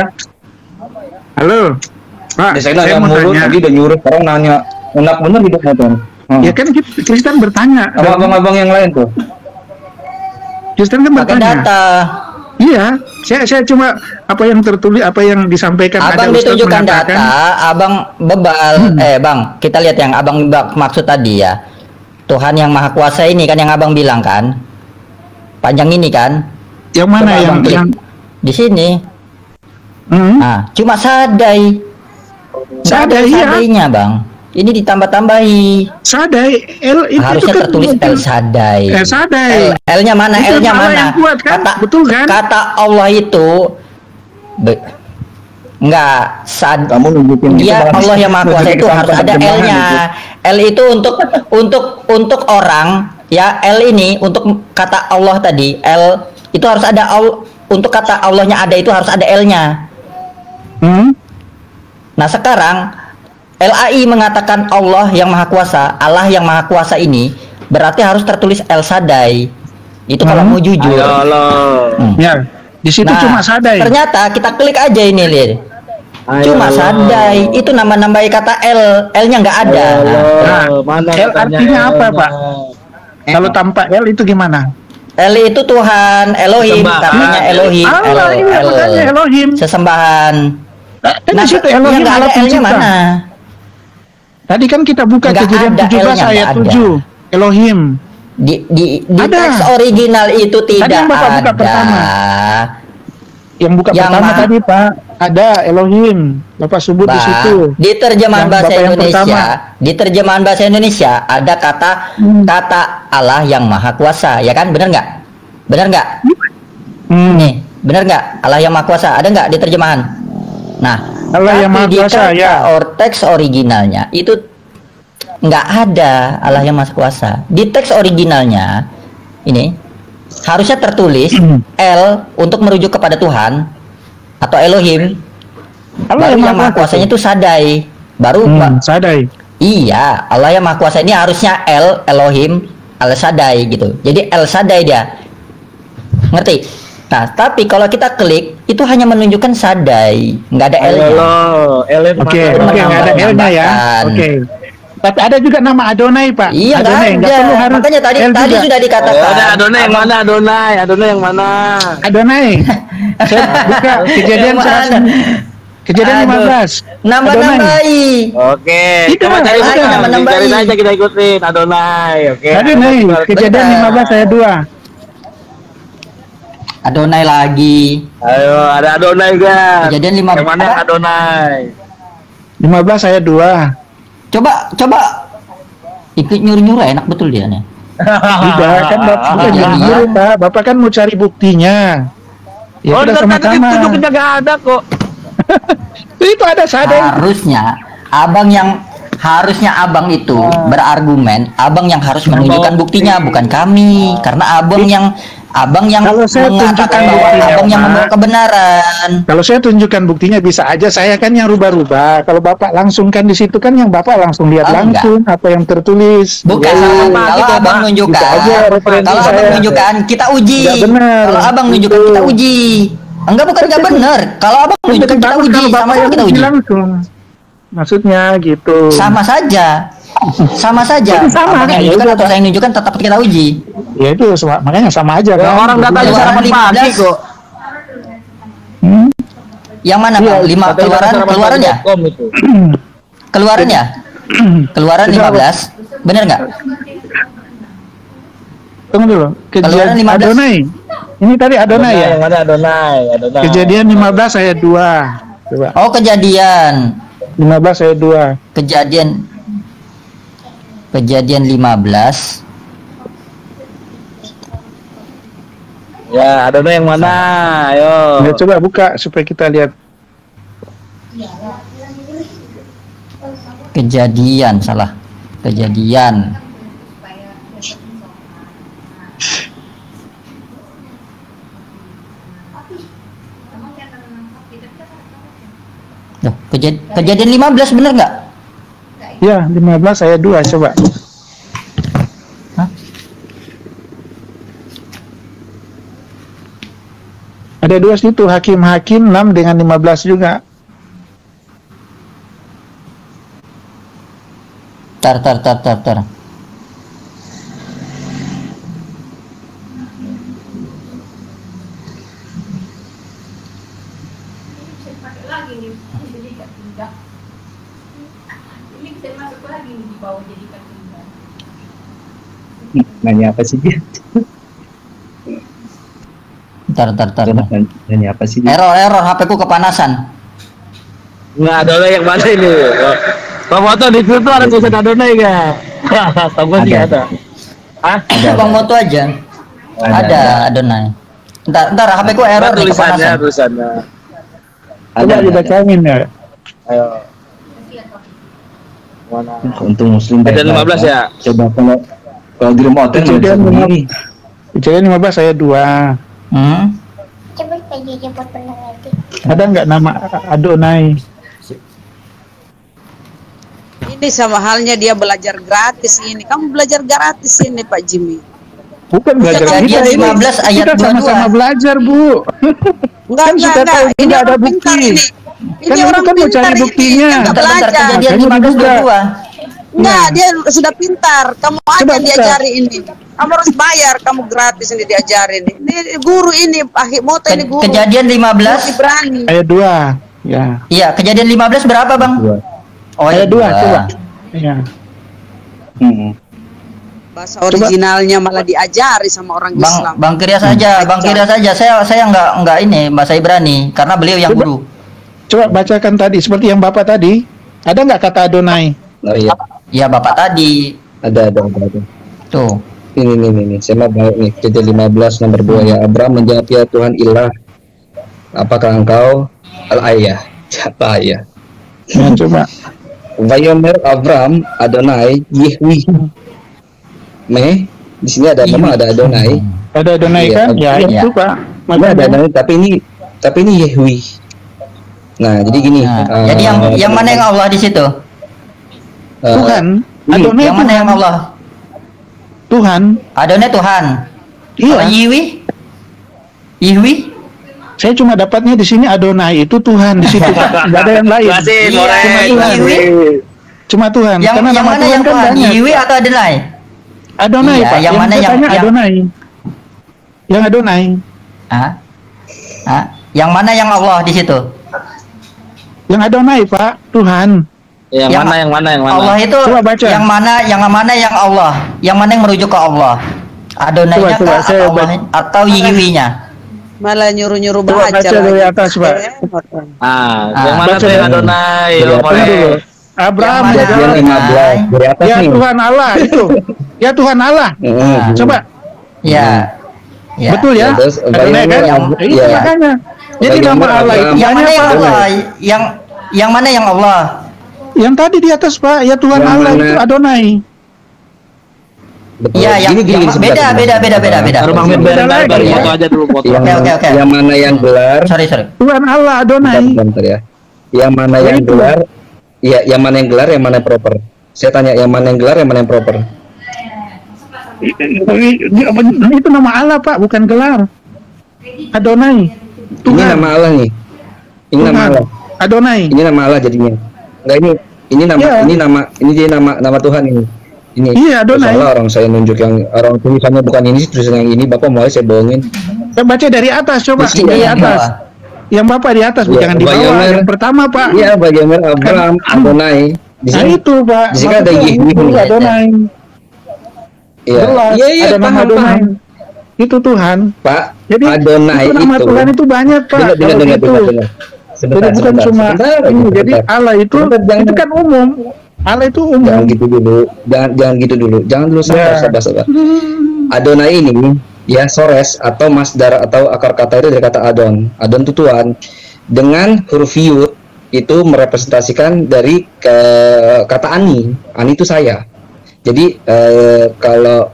Halo, Pak. Biasanya Saya nanya mau mulu, tanya. tadi udah nyuruh, sekarang nanya. Enak bener hidupnya tuh. Hmm. Ya kan kita Kristen bertanya. Sama abang-abang yang lain tuh. Kristen kan Pakai bertanya. data. Iya, saya saya cuma apa yang tertulis, apa yang disampaikan Abang ada Ustaz ditunjukkan mengatakan. data, abang bebal. Eh bang, kita lihat yang abang bak- maksud tadi ya. Tuhan yang Maha Kuasa ini kan yang abang bilang kan. Panjang ini kan. Yang mana Coba yang abang klik. yang Di sini. hmm? Nah, cuma sadai. Nggak ada Sadai, iya. sadainya bang. Ini ditambah-tambahi. Sadai L itu Harusnya kan tertulis El Sadai. El Sadai. L, L-nya mana? Itu L-nya Allah mana? yang kuat, kan? Kata Betul, kan? Kata Allah itu be- enggak sad Kamu nunjukin Iya, Allah yang Maha Kuasa itu harus ada L-nya. L itu untuk untuk untuk orang ya, L ini untuk kata Allah tadi. L itu harus ada Al- untuk kata Allahnya ada itu harus ada L-nya. Hmm? Nah, sekarang L A I mengatakan Allah yang Maha Kuasa, Allah yang Maha Kuasa ini berarti harus tertulis El Sadai. Itu kalau Hmm. mau jujur. Ayo lo. Hmm. Ya, di situ Nah, cuma Sadai. ternyata kita klik aja ini, Lid. Ayo Cuma lo. Sadai, itu nama-nambahi kata L, L-nya nggak ada. Ayo lo. Nah, Mana L katanya artinya L apa, nya? Pak? Kalau tanpa L itu gimana? L itu Tuhan, Elohim, Sembah. katanya Elohim, Allah, L, iya, L. makanya Elohim. Sesembahan. Kan Nah, di situ yang Elohim nggak ada Allah L-nya pencipta. mana? Tadi kan kita buka Nggak kejadian ada tujuh belas L-nya, ayat nggak ada. tujuh. Elohim. Di di di Ada. teks original itu tidak yang Bapak buka ada. pertama. Yang buka Yang pertama mana? tadi, Pak. Ada Elohim. Bapak sebut di Bang, situ. di terjemahan Yang bahasa Bapak yang Indonesia, pertama. di terjemahan bahasa Indonesia ada kata Hmm. kata Allah yang Maha Kuasa, ya kan? Benar nggak? Benar nggak? Hmm. Nih, benar nggak? Allah yang Maha Kuasa ada nggak di terjemahan? Nah, Allah yang Maha tapi di Kuasa, kata ya. or teks originalnya itu nggak ada Allah yang Maha Kuasa. Di teks originalnya ini harusnya tertulis L untuk merujuk kepada Tuhan atau Elohim. Allah Baru yang yang Maha Maha Kuasanya itu Sadai. Baru Hmm, Pak, Sadai. iya, Allah yang Maha Kuasa ini harusnya El Elohim Al Sadai gitu. Jadi El Sadai dia. Ngerti? Nah, tapi kalau kita klik itu hanya menunjukkan Sadai, nggak ada Ayo L-nya. lo. L nya Oke, mana? oke, nggak ada L-nya ya. Menambahkan. Oke. Tapi ada juga nama Adonai, Pak. Iya, nggak Adonai, nggak ada. perlu harus Makanya tadi L tadi juga. sudah Oh, dikatakan. ada Adonai yang mana? Adonai, Adonai yang mana? Adonai. Saya buka kejadian Yang mana? seratus. Kejadian Aduh. lima belas. Nambah-nambahi. Oke, Tidak, coba cari ada. saja, Menambahi. cari aja kita ikutin Adonai. Oke. Adonai. Kejadian Benar. lima belas ayat dua. Adonai lagi. Ayo, ada Adonai kan? Kejadian lima Yang mana yang Adonai? lima belas ayat dua. Coba, coba ikut nyuruh-nyuruh enak betul dia nih. Tidak, kan Bapak bukan Iya. nyuruh, Pak. Bapak kan mau cari buktinya. Ya Oh, udah tadi sama-sama. tunjuknya nggak ada kok. Itu ada sadar. Harusnya abang yang harusnya abang itu berargumen, abang yang harus menunjukkan buktinya, bukan kami, karena abang yang abang yang Kalau saya mengatakan tunjukkan bahwa buktinya, abang yang Pak. membawa kebenaran. Kalau saya tunjukkan buktinya bisa aja saya kan yang rubah-rubah. Kalau Bapak langsung kan di situ kan yang Bapak langsung lihat Oh, enggak. langsung apa yang tertulis. Bukan, Ya, kalau gitu, abang Pak. menunjukkan, Bisa aja referensi kalau abang saya. menunjukkan kita uji. Nggak benar. Kalau abang menunjukkan Gitu. kita uji. Enggak, bukan nggak benar. Kalau abang menunjukkan kita Bagus uji, kalau Bapak sama-sama yang kita uji uji. langsung. Maksudnya gitu. Sama saja. Sama saja. Jadi sama, Abang yang ya menunjukkan udah, atau saya yang menunjukkan tetap kita uji. Ya itu sama- makanya sama aja Ya, kan. orang datanya Keluaran sarapan lima pagi belas. kok. Hmm? Yang mana, Iya, Bang? Lima Katanya keluaran sarapan keluaran pagi ya? dot com itu. Keluaran ya? Keluaran Tidak, lima Bang. belas. Bener nggak? Tunggu dulu. Keluaran Kejadian lima belas. Adonai. Ini tadi Adonai ya. Yang mana Adonai? Adonai. Kejadian lima belas ayat dua. Coba. Oh, kejadian. lima belas ayat dua. Kejadian Kejadian lima belas. Ya, Adonai yang mana? Ayo. Ya, coba buka supaya kita lihat. Kejadian salah. Kejadian. Loh, kejad kejadian lima belas bener nggak? Ya, lima belas ayat dua coba. Hah? Ada dua situ, Hakim-Hakim enam dengan lima belas juga. Tar tar tar tar tar. Nanya apa sih dia? Tar tar tar. Nanya apa sih dia? Error error H P ku kepanasan. Nggak Adonai yang mana ini? Pak foto di situ ada tulisan Adonai nggak? Tahu gue sih Ada. ada. Ah, Bang Moto aja. Ada, Ada Adonai. Ntar ntar H P ku error nih tulisannya, kepanasan. tulisannya. Coba Ada, dibacain ya. Ayo. Mana? Untuk muslim Kejadian lima belas ya? Coba kalau kalau di remote kan Kejadian bisa lima- begini. Kejadian lima belas ayat dua. Hmm? Coba aja buat benar nanti. Ada nggak nama Adonai? Ini sama halnya dia belajar gratis ini. Kamu belajar gratis ini Pak Jimmy. Bukan belajar Kejadian kita ini. lima belas ayat Kita sama-sama dua puluh dua. belajar, Bu. Enggak, Kan enggak, sudah enggak. tahu Ini tidak ada orang pintar bukti. ini. Ini Kan orang kan mau pintar cari ini. buktinya. Dia nggak Bentar, bentar, belajar. kejadian Makanya lima belas dua puluh dua. Enggak, dia sudah pintar. Kamu aja Coba yang buka. diajari ini. Kamu harus bayar, kamu gratis ini diajarin. Ini guru ini, Pak Moto ini Ke- guru. Kejadian lima belas. Guru berani. Ayat dua. Ya. Iya, kejadian lima belas berapa, Bang? Dua. Oh, Ayat dua coba. Ya. Hmm. Bahasa originalnya malah diajari sama orang Bang Islam. Bang Kiria saja, Bang Kiria saja. Saya saya nggak nggak ini bahasa Ibrani karena beliau yang Coba. guru. Coba bacakan tadi seperti yang Bapak tadi. Ada nggak kata Adonai? Oh iya, Ya, Bapak tadi. ada ada ada. ada. Tuh. Ini nih nih nih, saya mau baik nih. Kejadian lima belas nomor dua ya. Abraham menjawab, ya Tuhan ilah. Apakah engkau al-ayah? Siapa ayah? Ya, coba. Vayomer Abraham Adonai Yehwi. Me, di sini ada memang ada Adonai. Ada Adonai Iya, kan? Ya, iya. itu Pak. Ini ada Makanya Adonai, tapi ini tapi ini Yehwi. Nah, jadi gini. Nah, eh, jadi yang yang mana yang Allah di situ? eh, Tuhan. ini, Adonai Yang mana Tuhan. yang Allah? Tuhan. Adonai Tuhan. Iya. Oh, Yihwi? Yihwi? Saya cuma dapatnya di sini Adonai itu Tuhan di situ Pak. Nggak ada yang lain. Masih, Iya, Lore. Cuma Tuhan. Yihwi. Cuma Tuhan. Yang Karena yang nama mana Tuhan yang kan Tuhan? banyak. Yihwi atau Adonai? Adonai Iya, Pak. yang mana saya yang- tanya yang- Adonai. Yang Adonai. Hah? Hah? Yang mana yang Allah di situ? Yang Adonai Pak. Tuhan. Yang, Yang- mana yang mana yang mana? Allah itu Coba baca. yang mana yang mana yang Allah? Yang mana yang merujuk ke Allah? Adonainya Coba, coba, kah saya atau Allah baca. atau Yihwi-nya? Malah nyuruh-nyuruh Coba baca baca dari lagi. atas, Pak. Ah, Ah, yang mana baca tuh yang dulu. Adonai? Dari Lo atas boleh. dulu. Abraham Yang mana? Kejadian menjawab, lima belas dari atas ya nih. Tuhan Allah itu. Ya Tuhan Allah. Mm, Coba, Ya. Ya. betul ya? Ya, terus Adonai kan? bagaimana- Itu ya. makanya. Jadi Bagaimana nama Allah itu Abraham- Yang mana banyak, yang Pak. Allah? Yang yang mana yang Allah? Yang tadi di atas, Pak, ya Tuhan Yang Allah mana? itu Adonai. Betul. Iya, yang, Gini, gini, yang sebentar, beda, sebentar. beda, beda, beda, beda. Taruh Bang Ben Beda biarin lagi, baru ya. foto aja dulu foto. Yang, Oke, oke, oke. yang mana yang gelar? Sorry, sorry. Tuhan Allah Bentar, Adonai. bentar, bentar ya. Yang mana Ya yang itu. gelar? Iya, yang mana yang gelar, yang mana yang proper? Saya tanya yang mana yang gelar, yang mana yang proper? Itu nama Allah, Pak, bukan gelar. Adonai. Ini Tuhan. nama Allah nih. Ini nama Tuhan. Allah. Adonai. Ini nama Allah jadinya. Enggak ini ini nama Iya. ini nama ini dia nama nama Tuhan ini. Ini. Iya, Adonai. Salah orang saya nunjuk yang orang tulisannya bukan ini, tulisan yang ini. Bapak mau saya bohongin. Kita baca dari atas, coba. Di sini, Dari yang atas. bawah. Yang Bapak di atas, Iya, jangan di bawah. bagaimana- Yang pertama, Pak. Iya, bagaimana Abraham Adonai di Nah sini? itu, Pak. Di sini kan ada Maksudnya Yehudi. itu Adonai. Iya. Jelas, Iya, iya, ada nama paham, Adonai. paham. Itu Tuhan. Pak, Jadi Adonai itu nama itu. Tuhan itu banyak, Pak. Dengar, dengar, Kalau dengar, gitu. dengar, dengar. Sebentar, Jadi bukan sebentar, cuma sebentar, ini. sebentar. Jadi Allah itu Sebentar, jangan- itu kan umum. Allah itu umum. Jangan gitu dulu. Jangan jangan gitu dulu. Jangan dulu sabar, Ya. sabar, sabar. Adonai ini ya sores atau masdar atau akar kata itu dari kata Adon. Adon itu Tuhan. Dengan huruf yud itu merepresentasikan dari ke, kata ani. Ani itu saya. Jadi eh, kalau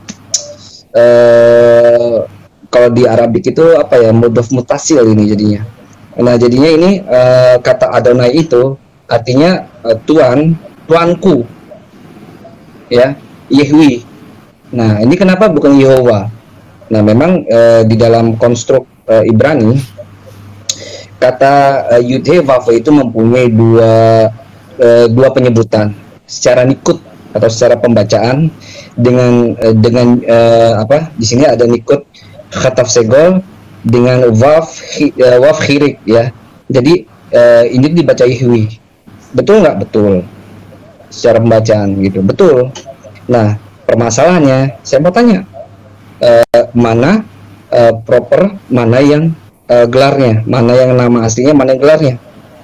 eh, kalau di Arabik itu apa ya, mudhof mutasil ini jadinya. Nah jadinya ini eh, kata Adonai itu artinya eh, Tuhan, Tuanku, ya, Yehwi. Nah ini kenapa bukan Yehova? Nah memang eh, di dalam konstruk eh, Ibrani kata eh, Yud He Vav He itu mempunyai dua eh, dua penyebutan secara nikut atau secara pembacaan dengan eh, dengan eh, apa di sini ada nikut khataf segol dengan wav hi- eh, wav khirik ya. Jadi eh, ini dibaca Yehwi. Betul nggak? Betul. Secara pembacaan gitu. Betul. Nah, permasalahannya saya mau tanya eh, mana eh, proper, mana yang eh, gelarnya, mana yang nama aslinya, mana yang gelarnya.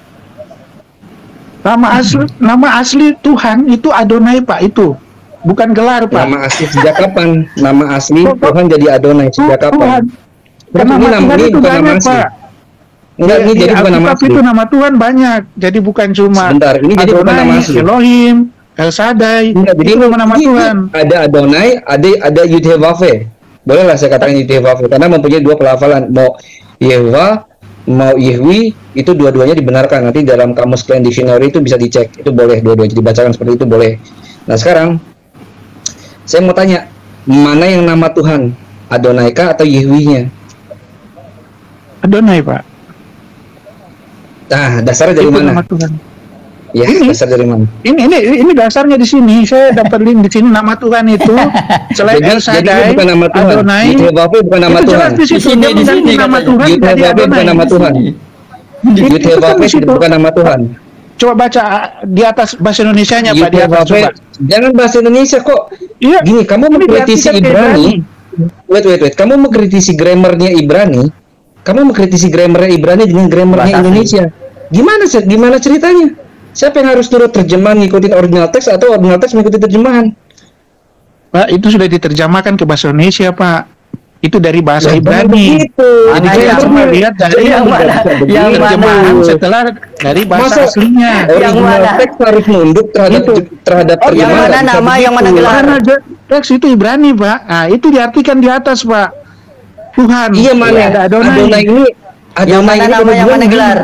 Nama asli, nama asli Tuhan itu Adonai, Pak, itu. Bukan gelar, Pak. Nama asli sejak kapan? Nama asli Kok- kok- Tuhan jadi Adonai sejak Tuhan. kapan? Karena ini nama nama Tuhan ini itu bukan nama banyak, asli. Pak. Enggak, ini Di jadi bukan nama Alkitab asli. itu nama Tuhan banyak. Jadi bukan cuma Sebentar, ini jadi bukan Adonai, nama asli. Elohim, El Shaddai. Enggak, jadi Itu nama-nama ini Tuhan. ada Adonai, ada ada Yud He Vav He. Bolehlah saya katakan Yud He Vav He karena mempunyai dua pelafalan, mau Yehova, mau Yehwi, itu dua-duanya dibenarkan. Nanti dalam kamus Clean Dictionary itu bisa dicek, itu boleh dua-duanya dibacakan seperti itu boleh. Nah sekarang saya mau tanya, mana yang nama Tuhan, Adonai kah atau Yehwi-nya? Adonai, Pak. Nah dasarnya dari Itu mana? nama Tuhan. Ya Ini. dasar dari mana? Ini ini ini dasarnya di sini. Saya dapat link di sini nama Tuhan itu selain Jadi, El jadi Shaddai, itu bukan nama Tuhan. Adonai. Yud He Vav He bukan nama Itu Tuhan. jelas di situ. Di sini, Dia di mengganti sini nama katanya. Tuhan Yud He jadi Vav He bukan Adonai. nama Tuhan. Itu Yud He kan Vav di He situ. bukan nama Tuhan. Coba baca di atas bahasa Indonesianya, Pak, Yud di He atas Vav He, coba. jangan bahasa Indonesia kok. Iya. Gini, kamu Ini mengkritisi diartikan ke Ibrani. Wait, wait, wait. Kamu mengkritisi grammarnya Ibrani. Kamu mengkritisi grammarnya Ibrani dengan grammarnya Bahasa Indonesia. Gimana sih? Gimana ceritanya? Siapa yang harus turut terjemahan ngikutin original teks atau original teks mengikuti terjemahan? Pak, itu sudah diterjemahkan ke bahasa Indonesia, Pak. Itu dari bahasa Ya, Ibrani. begitu. Jadi Mana kita yang- cuma lihat dari yang mana? Yang terjemahan mana? setelah dari bahasa Masa aslinya. Yang original mana? teks harus nunduk terhadap Itu. terhadap Yang terjemahan? mana Nggak bisa nama, yang mana begitu. gelar? Karena je- teks itu Ibrani, Pak. Nah, itu diartikan di atas, Pak. Tuhan. Iya mana? Ya, ada Adonai. Adonai ini Adonai Yang mana ini nama, yang mana kemudian gelar?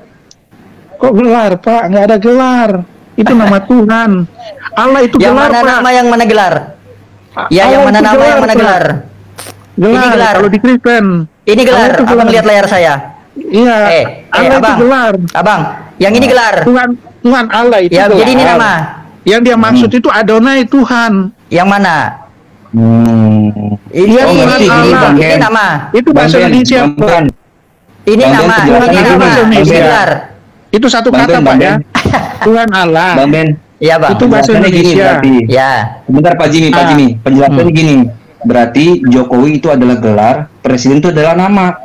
Kok gelar, Pak? Nggak ada gelar. Itu nama Tuhan. Allah itu Yang gelar, mana Pak. nama, yang mana gelar? Ya, Allah yang mana itu nama, yang mana Pak. gelar? Gelar, Ini gelar. kalau di Kristen. Ini gelar. Allah itu Abang gelar. lihat layar saya. Iya. Eh, eh, Allah itu abang. gelar. Abang, yang ini gelar. Tuhan, Tuhan Allah itu Ya, gelar. jadi ini nama. Yang dia maksud itu Adonai Tuhan. Yang mana? Hmm. Ini, Iya, ini, Tuhan ini, Allah. Bang. Ini nama. Itu bahasa Bang Ben, Indonesia. Bang Ben. Ini Bang Ben, nama. penjelasan Ini lagi, nama. Bang. Ini Bang Ben. gelar. Itu satu Bang kata, Ben, Pak, Bang ya. Ben. Tuhan Allah. Bang Ben, Iya, Bang. Itu bahasa penjelasannya gini Indonesia. berarti. Ya. Sebentar Pak Jimmy, Pak Ah. Jimmy. Penjelasannya gini. Berarti Jokowi itu adalah gelar, presiden itu adalah nama. Itu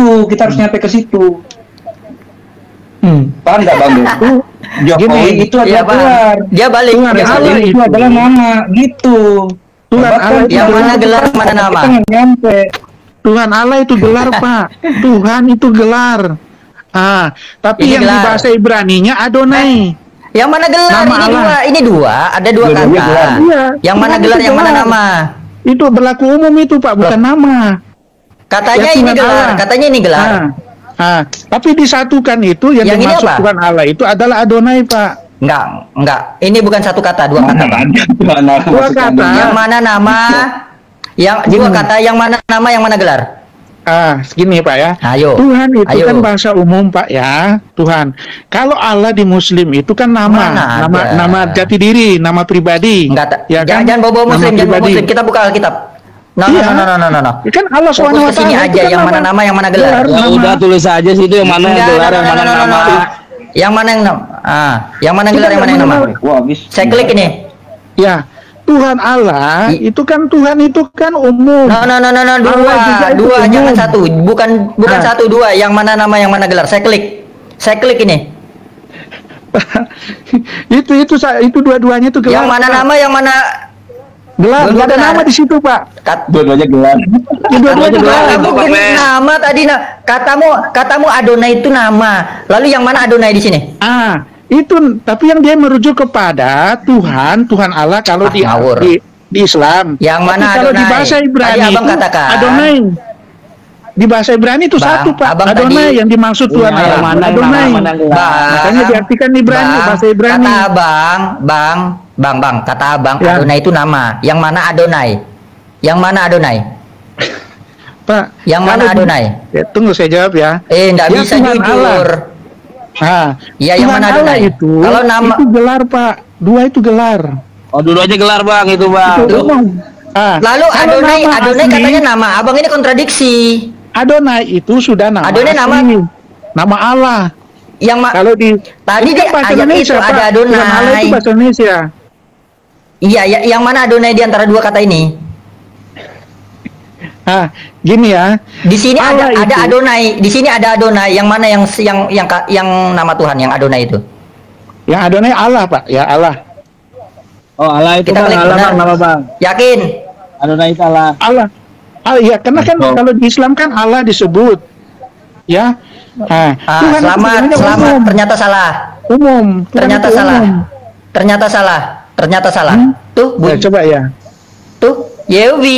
situ, kita harus nyampe ke situ. Hmm. Paham nggak Bang Ben? Jokowi Gini, itu adalah Iya, Bang. gelar. Dia balik. Tuhan Dia Allah balik. Itu itu. adalah nama, gitu. Tuhan Bahkan Allah itu Yang mana gelar, gelar, Pak. mana nama? Kita nggak nyampe. Tuhan Allah itu gelar, Pak. Tuhan itu gelar. Ah, tapi Ini yang di gelar. bahasa Ibraninya Adonai. Yang mana gelar? Nama Ini Allah. dua, ini dua, ada dua Dua-duanya kata. gelar. Iya. Yang mana Tuhan gelar, itu yang mana gelar. nama? Itu berlaku umum itu, Pak, bukan nama. Katanya Ya, ini Tuhan gelar, Allah. katanya ini gelar. Ah, ah, tapi disatukan itu yang, Yang ini dimaksud apa? Tuhan Allah itu adalah Adonai, Pak. Enggak, enggak. Ini bukan satu kata, dua kata, Bang. Tuhan Allah Dua maksud kata. kandungnya. Yang mana nama? Yang dua Hmm. kata, yang mana nama, yang mana gelar? Ah, segini Pak ya. Ayo. Tuhan itu Ayo. kan bahasa umum Pak ya. Tuhan. Kalau Allah di Muslim itu kan nama, Mana nama, ada? nama jati diri, nama pribadi. Enggak, ta- Ya jangan, kan? jangan bawa-bawa Nama muslim, jangan bawa pribadi. muslim. Kita buka Alkitab. No, Iya. no, no, no, no, no, no. Ya kan Allah Fokus subhanahu wa ke sini taala itu aja, kan yang mana nama, yang mana gelar. Gelar, Ya nama. udah tulis aja sih itu yang mana Enggak, gelar, no, yang no, mana no, no, no, nama. no. Yang mana yang nama? Ah, yang mana gelar, Kita yang mana yang nama? nggak Wah, habis. Saya klik ini. Ya, Tuhan Allah I- itu kan Tuhan itu kan umum. No, no, no, no, no, dua, Allah juga itu dua, umum. jangan satu, bukan, bukan Nah. satu, dua. Yang mana nama, yang mana gelar? Saya klik, saya klik ini. itu itu sa- itu dua-duanya itu gelar. Yang mana Pak. nama, yang mana Gelar, Dua-dua nggak ada gelar. nama di situ Pak. kat, Dua-duanya gelar. Ya, dua-duanya gelar. Katamu Bang Ben. nama tadi, nah, katamu, katamu Adonai itu nama. Lalu yang mana Adonai di sini? Ah, itu tapi yang dia merujuk kepada Tuhan, Tuhan Allah kalau Ah, di, ngawur. di di Islam. Yang Tapi mana kalau di Adonai? bahasa Ibrani Tadi abang itu katakan. Adonai. Di bahasa Ibrani itu Bang, satu Pak. abang Adonai tadi- yang dimaksud Tuhan Iya, Allah. yang mana yang Adonai. nama, mana yang gelar. Bang, Makanya diartikan Ibrani, Bang, bahasa Ibrani. Kata abang, bang, bang, bang, kata abang, Ya. Adonai itu nama. Yang mana Adonai? Yang mana Adonai? Pak. Yang mana kalau di- Adonai? Ya, tunggu saya jawab ya. Eh, enggak Ya, bisa Tuhan jujur. Allah. Ah, Iya, yang Tuhan mana Allah Adonai? itu, Kalau nama- itu gelar Pak. Dua itu gelar. Oh, dulu aja gelar Bang itu Bang. Itu umum. Ah, Lalu kalau Adonai, nama Adonai asli- katanya nama. Abang ini kontradiksi. Adonai itu sudah nama Adonai nama- asli. Nama Allah. Yang ma- Kalau di Tadi ini di kan bahasa ayat Indonesia, itu Pak. ada Tuhan Allah itu Adonai. bahasa Indonesia. Iya, ya, yang mana Adonai di antara dua kata ini? Ah, gini ya. Di sini ada Allah ada itu- Adonai. Di sini ada Adonai. Yang mana yang yang yang ka- yang nama Tuhan yang Adonai itu? Yang Adonai Allah, Pak. Ya Allah. Oh, Allah itu Kita Bang, klik Allah benar. Bang, nama Bang. Yakin? Adonai itu Allah. Allah. Ah, iya, karena kan Oh. kalau di Islam kan Allah disebut. Ya. Ah, Ah, Tuhan itu selamat, sebenarnya selamat. umum. Ternyata salah. Umum. Tuhan Ternyata itu salah. umum. Ternyata salah. Ternyata salah. Hmm? Tuh, Ya, bunyi. coba ya. Tuh, Yehovi,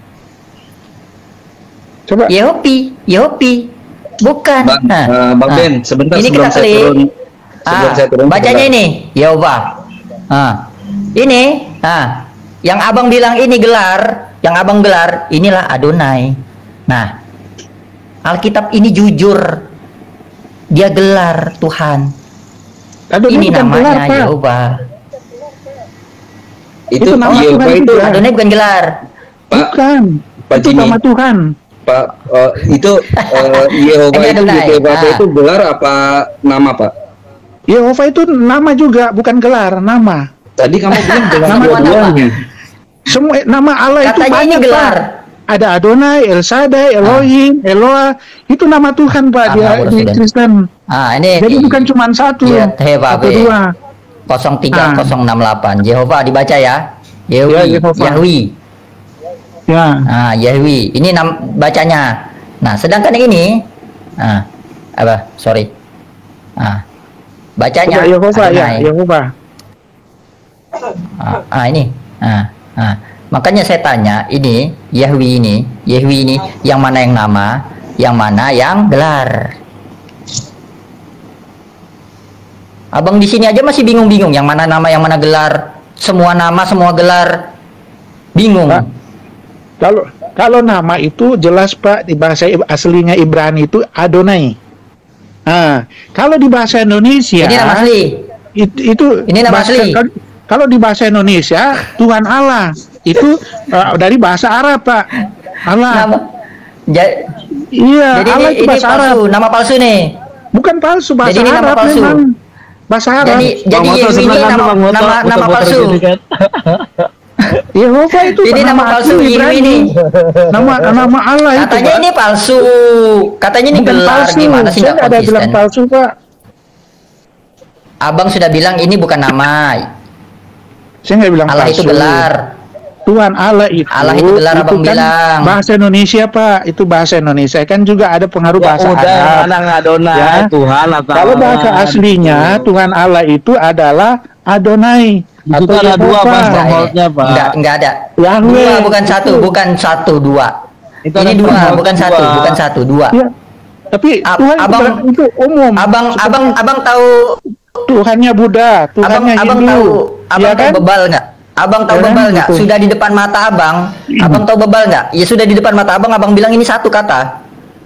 Coba. Yehopi, Yehopi. Bukan. Bang, Nah, eh, Bang nah. Ben, sebentar Ini sebelum kita saya klik. turun. Sebelum Ah, saya turun. bacanya sebentar. ini, Yehova. Ah. Ini, ah, yang abang bilang ini gelar, yang abang gelar, inilah Adonai. Nah, Alkitab ini jujur. Dia gelar Tuhan. Adonai Ini bukan gelar, namanya Pak. Yehova. Itu Itu nama Yehova Tuhan itu juga. Adonai bukan gelar. Pak, Bukan. Pak Itu Jimmy. nama Tuhan. Pak, eh, itu eh, Yehova Ini itu Adonai. Yehova Ah. itu gelar apa nama Pak? Yehova itu nama juga, bukan gelar, nama. Tadi kamu bilang gelar Nama dua-duanya. Semua nama Allah itu Katanya ini banyak, gelar. Pak. Ada Adonai, El Shaddai, Elohim, Eloah. Itu nama Tuhan, Pak, Ah, dia ngawur di sudah. Kristen. Ah, ini Jadi bukan cuma satu, Iya, Teva, atau Be. dua. nol tiga nol enam delapan. Yehova dibaca ya. Ya, Yehwi, Yehova. Yahwi. Ya. Nah, Yahwi. Ini nam bacanya. Nah, sedangkan ini ah apa? Sorry. Ah. Bacanya Coba Yehova ya, Adonai. Yehova. Ah, ah, ini. Ah, ah. Makanya saya tanya, ini Yahwi ini, Yahwi ini yang mana yang nama, yang mana yang gelar? Abang di sini aja masih bingung-bingung yang mana nama, yang mana gelar. Semua nama, semua gelar. Bingung. Pak, Kalau kalau nama itu jelas, Pak, di bahasa I- aslinya Ibrani itu Adonai. Ah, kalau di bahasa Indonesia Ini nama asli. itu, itu Ini nama bahasa- asli. Kalau, kalau di bahasa Indonesia Tuhan Allah itu uh, dari bahasa Arab, Pak. Allah. Nama. Ja- Iya, jadi Allah ini, itu ini bahasa Arab. palsu, nama palsu nih. Bukan palsu, bahasa Jadi ini nama Arab palsu. memang. Bahasa Arab. Jadi jadi Bang Moto Yahwi ini sebelah kan, nama Bang Moto, nama, nama putar-putar palsu. gini kan. Yehova itu Ini nama palsu asli ini, Ibrani. ini. Nama nama Allah itu. Katanya Pak. ini palsu. Katanya ini Bukan gelar. palsu. Gimana sih Saya nggak nggak ada bilang konsisten? palsu, Pak. Abang sudah bilang ini bukan nama. Saya nggak bilang Allah palsu. itu gelar. Tuhan Allah itu. Allah itu gelar, Abang kan bilang. Bahasa Indonesia, Pak. Itu bahasa Indonesia kan juga ada pengaruh Ya bahasa udah, yang Arab. mana ngadonai Ya. Tuhan atau Kalau Allah, bahasa aslinya gitu. Tuhan Allah itu adalah Adonai Itu atau kan ada dua, Yehova. Pak. Enggak, Strongholdnya, ini. Pak. enggak, enggak ada. Yahweh. Dua bukan satu, bukan satu dua. Itu Ini ada dua, stronghold bukan dua. satu, bukan satu, dua. Ya. Tapi Ab- Tuhan itu abang- ber- itu umum. Abang, abang, abang tahu, Tuhannya Buddha, abang, Tuhannya abang Hindu. tahu, abang Ya tahu kan? bebal nggak? Abang tahu Ya kan, bebal nggak? gitu. Sudah di depan mata abang, abang tahu bebal nggak? Ya sudah di depan mata abang, abang bilang ini satu kata.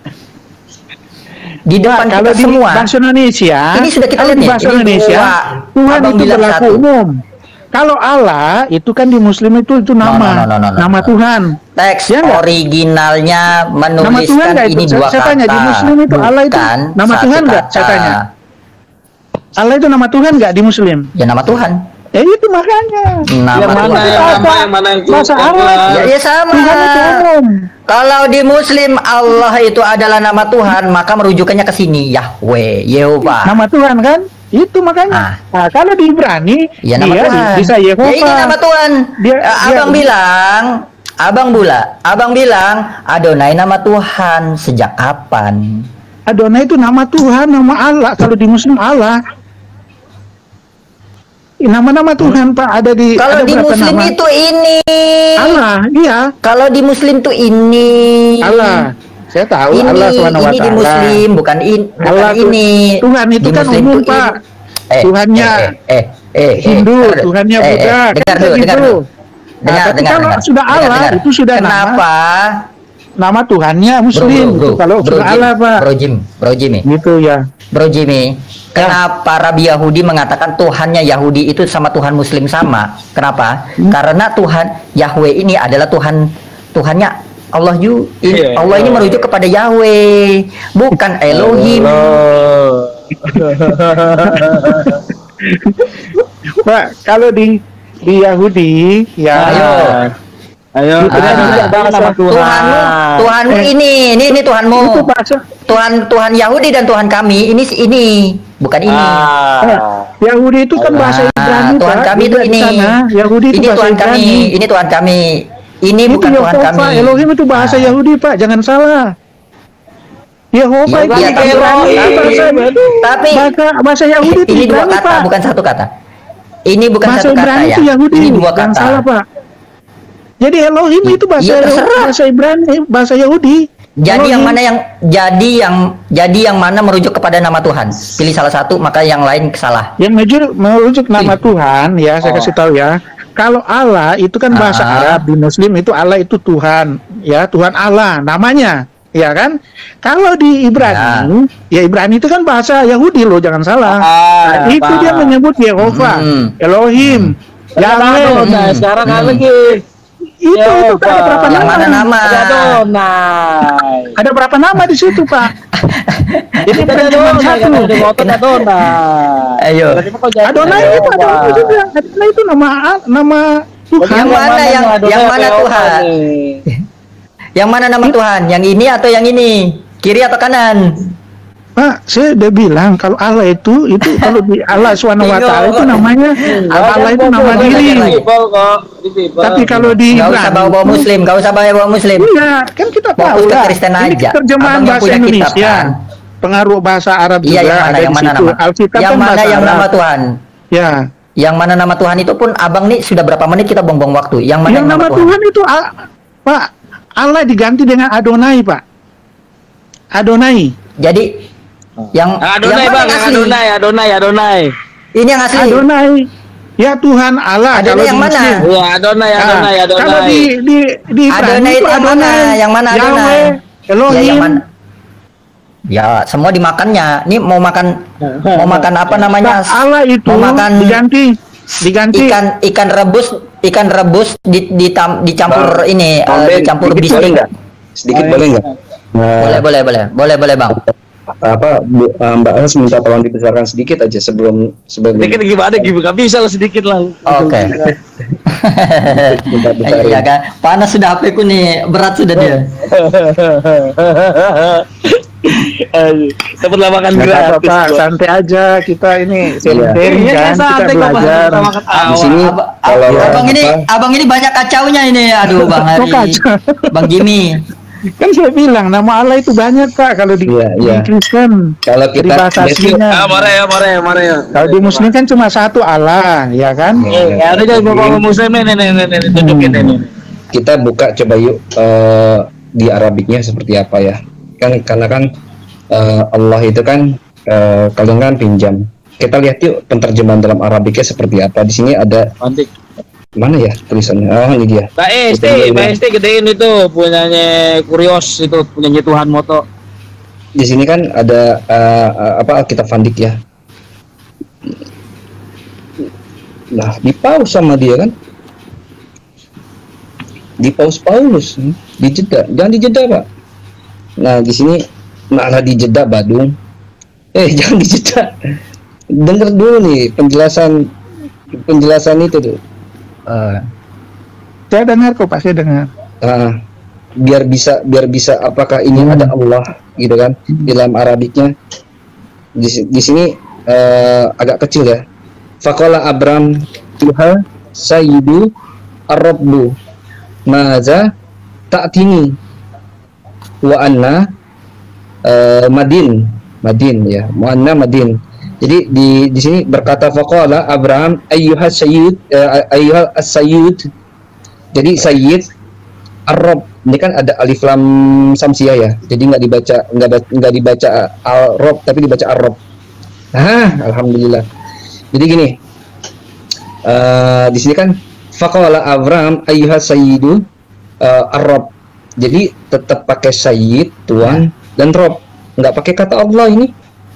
Di Nah, depan kalau kita di semua. bahasa Indonesia, Ini sudah kita kalau lihat di nih, bahasa ini Indonesia, dua. Tuhan Abang itu bilang berlaku satu. umum. Kalau Allah itu kan di Muslim itu itu No, nama, no, no, no, no, nama no. Tuhan. Teks Ya nggak? originalnya Nama Tuhan menuliskan nggak itu? ini Saya, dua saya kata. tanya di Muslim itu Allah itu bukan nama satu Tuhan nggak? Saya kata. tanya. Allah itu nama Tuhan nggak di Muslim? Ya nama Tuhan. Ya itu makanya. Nama Yang mana Tuhan. yang nama yang mana yang Bahasa Tuhan? Arab. Ya, ya sama. Tuhan itu umum. Kalau di Muslim Allah itu adalah nama Tuhan, maka merujukannya ke sini Yahweh, Yehova. Nama Tuhan kan? Itu Ah. makanya. Nah, kalau di Ibrani Ya nama dia Tuhan. bisa Yehova. Ya ini nama Tuhan. Dia- Eh, dia- abang bilang, abang bula, abang bilang Adonai nama Tuhan sejak kapan? Adonai itu nama Tuhan, nama Allah. Kalau di Muslim Allah. Nama-nama Tuhan Pak ada di Kalau ada di berapa Muslim nama? itu ini. Allah, iya. Kalau di Muslim tuh ini. Allah. Saya tahu Ini, Allah Subhanahu wa ini di taala. Muslim, bukan in, bukan Allah tuh- ini. Tuhan itu Di kan Muslim umum, tuh Pak. in- Eh, Tuhannya eh, eh, eh, eh, Hindu, eh, Tuhannya eh, eh, Buddha, kan dengar kayak dulu, dengar gitu. dulu. Nah, Dengar, tapi dengar, kalau dengar. sudah Dengar, Allah, dengar. itu sudah nama. Kenapa? Nama Tuhannya Muslim. Bro, bro, Itu kalau bro, sudah Jim, Allah Pak. Bro Jim, Bro Jimmy, Gitu ya. Bro Jimmy. Ya. Kenapa Rabi Yahudi mengatakan Tuhannya Yahudi itu sama Tuhan Muslim sama? Kenapa? Hmm. Karena Tuhan Yahweh ini adalah Tuhan Tuhannya Allah you, ini, Iya, Allah ini iya. merujuk kepada Yahweh, bukan Elohim. Pak, kalau di di Yahudi ya Ayo. Ayo, Itu kita kan juga juga bahas sama Tuhan. Tuhanmu, Tuhanmu Eh. ini, ini, ini Tuhanmu. itu bahasa Tuhan Tuhan Yahudi dan Tuhan kami ini ini bukan ini. Ah. Yahudi itu kan bahasa Ah, Ibrani Tuhan Pak. kami itu Juga di ini. sana, Yahudi itu Ini bahasa Tuhan kami, Ibrani. ini Tuhan kami. Ini Itu bukan Tuhan Yehova, kami. Elohim itu bahasa Ah. Yahudi Pak, jangan salah. Yehova Ya, itu iya, tapi- Ibrani, tapi- bahasa tapi bahasa bahasa Yahudi itu ini dua Ibrani, kata Pak. bukan satu kata. Ini bukan Bahasa satu kata Ibrani ya. itu Yahudi, Ini dua jangan kata. salah Pak. Jadi Elohim itu bahasa Iya, terserah. bahasa Ibrani, bahasa Yahudi. Jadi yang Elohim. mana yang jadi yang jadi yang mana merujuk kepada nama Tuhan? Pilih salah satu maka yang lain salah. Yang merujuk, merujuk nama Ih. Tuhan ya, saya Oh. kasih tahu ya. Kalau Allah itu kan bahasa Ah. Arab, di Muslim itu Allah itu Tuhan, ya Tuhan Allah namanya, ya kan? Kalau di Ibrani, ya, Ibrani itu kan bahasa Yahudi loh, jangan salah. Ah, Nah, itu paham. dia menyebut Yehova, Hmm. Elohim, Yahweh. Adonai, sekarang kan Hmm. lagi. Itu itu kan ada berapa Yang nama? mana nama? Ada Adonai. Ada berapa nama di situ, Pak? Jadi Kita bukan ada cuma Adonai, satu. kan ada motor Adonai. Ayo. Tiba-tiba kok jadi Adonai itu Yehova. Adonai juga. Adonai itu nama nama Tuhan. Yang mana yang- Adonai yang mana Yehova Tuhan? nih? Yang mana nama Tuhan? Yang ini atau yang ini? Kiri atau kanan? Pak, saya udah bilang kalau Allah itu itu kalau di Allah Subhanahu wa taala itu namanya Allah itu nama Enggak, diri. enggak, Disibel kok, disibel. Tapi kalau di Gak usah Ibrani bawa-bawa itu- Muslim, gak usah bawa-bawa Muslim. Iya, kan kita tahu Fokus ke lah. Kristen Ini aja. terjemahan Abang yang bahasa punya kitab, Indonesia. kan? Pengaruh bahasa Arab Iya, juga yang mana? ada Yang di mana situ. nama? Alkitab Yang kan mana bahasa yang Arab. nama Tuhan? Ya. Yang mana nama Tuhan itu pun abang nih sudah berapa menit kita buang-buang waktu. Yang mana Yang yang nama nama Tuhan Tuhan? itu A- Pak, Allah diganti dengan Adonai, Pak. Adonai. Jadi yang Adonai yang mana bang, yang yang asli? Adonai, Adonai, Adonai. Ini yang asli. Adonai. Ya Tuhan Allah. Adonai kalau yang di mana? Muslim. Iya, Adonai, Ah, Adonai, Adonai. Kalau di di di Ibrani Adonai itu yang mana? Yang mana Adonai? Yahweh, Ya, Elohim. yang mana? Ya, semua dimakannya. Ini mau makan mau makan apa namanya? Nah, Allah itu mau makan diganti diganti ikan ikan rebus ikan rebus di, ditam- dicampur ini eh, Bang Ben, dicampur sedikit boleh bistik. nggak? Sedikit boleh nggak? Nah, Boleh boleh boleh boleh boleh bang. apa Bu, uh, Mbak Anas minta tolong dibesarkan sedikit aja sebelum sebelum Sedikit gimana gitu? Gak bisa lah sedikit lah. Oke. Iya kan, panas sudah H P ku nih, berat sudah dia. Dapat makan Nggak gratis. apa-apa, santai aja kita ini sharing Iya, kan, kita santai kok, belajar. Bang. Makan di sini Ab- kalau ab- abang ini, apa, abang ini banyak kacaunya ini, aduh Bang Hari, kacau? Bang Jimmy. Kan saya bilang nama Allah itu banyak Pak kalau di, Iya, di iya. Kristen. kalau Dari kita bahasa basic, aslinya. Ah, mare ya, mare ya, mare ya. Kalau di Muslim kan cuma satu Allah, ya kan? Eh, ada jadi bapak muslim nih, nih, nih, nih, nih, tunjukin nih, nih. kita buka coba yuk eh, di Arabiknya seperti apa ya, kan karena kan eh, Allah itu kan eh, kalian kan pinjam, kita lihat yuk penerjemahan dalam Arabiknya seperti apa. Di sini ada Mantik. mana ya tulisannya, oh ini dia. Mbak Esti, Mbak Esti gedein itu punyanya Kurios itu punyanya Tuhan Moto. Di sini kan ada eh, eh, apa Alkitab Fandik ya. Nah, di pause sama dia kan. Di pause Paulus, hmm, dijeda, jangan dijeda Pak. Nah, di sini malah dijeda Badung. Eh, jangan dijeda. Dengar dulu nih penjelasan penjelasan itu tuh. Eh, Saya dengar kok Pak, saya dengar. Nah, biar bisa biar bisa apakah ini ada Allah gitu kan di dalam Arabiknya. Di, si- di sini eh, agak kecil ya. Faqala Abram Tuha Sayyidu Ar-Rabbu Maza Ta'tini wa anna eh, Madin Madin ya, wa anna Madin. Jadi di di sini berkata faqala Abraham ayyuhas sayyid uh, ayyuhas sayyid. Jadi sayyid Ar-Rabb ini kan ada alif lam samsiah ya. Jadi nggak dibaca nggak ba- nggak dibaca Al-Rabb tapi dibaca Ar-Rabb. Ah, alhamdulillah. Jadi gini. eh, di sini kan faqala Abraham ayyuhas sayyidu uh, Ar-Rabb. Jadi tetap pakai sayyid, tuan dan Rabb. Nggak pakai kata Allah ini.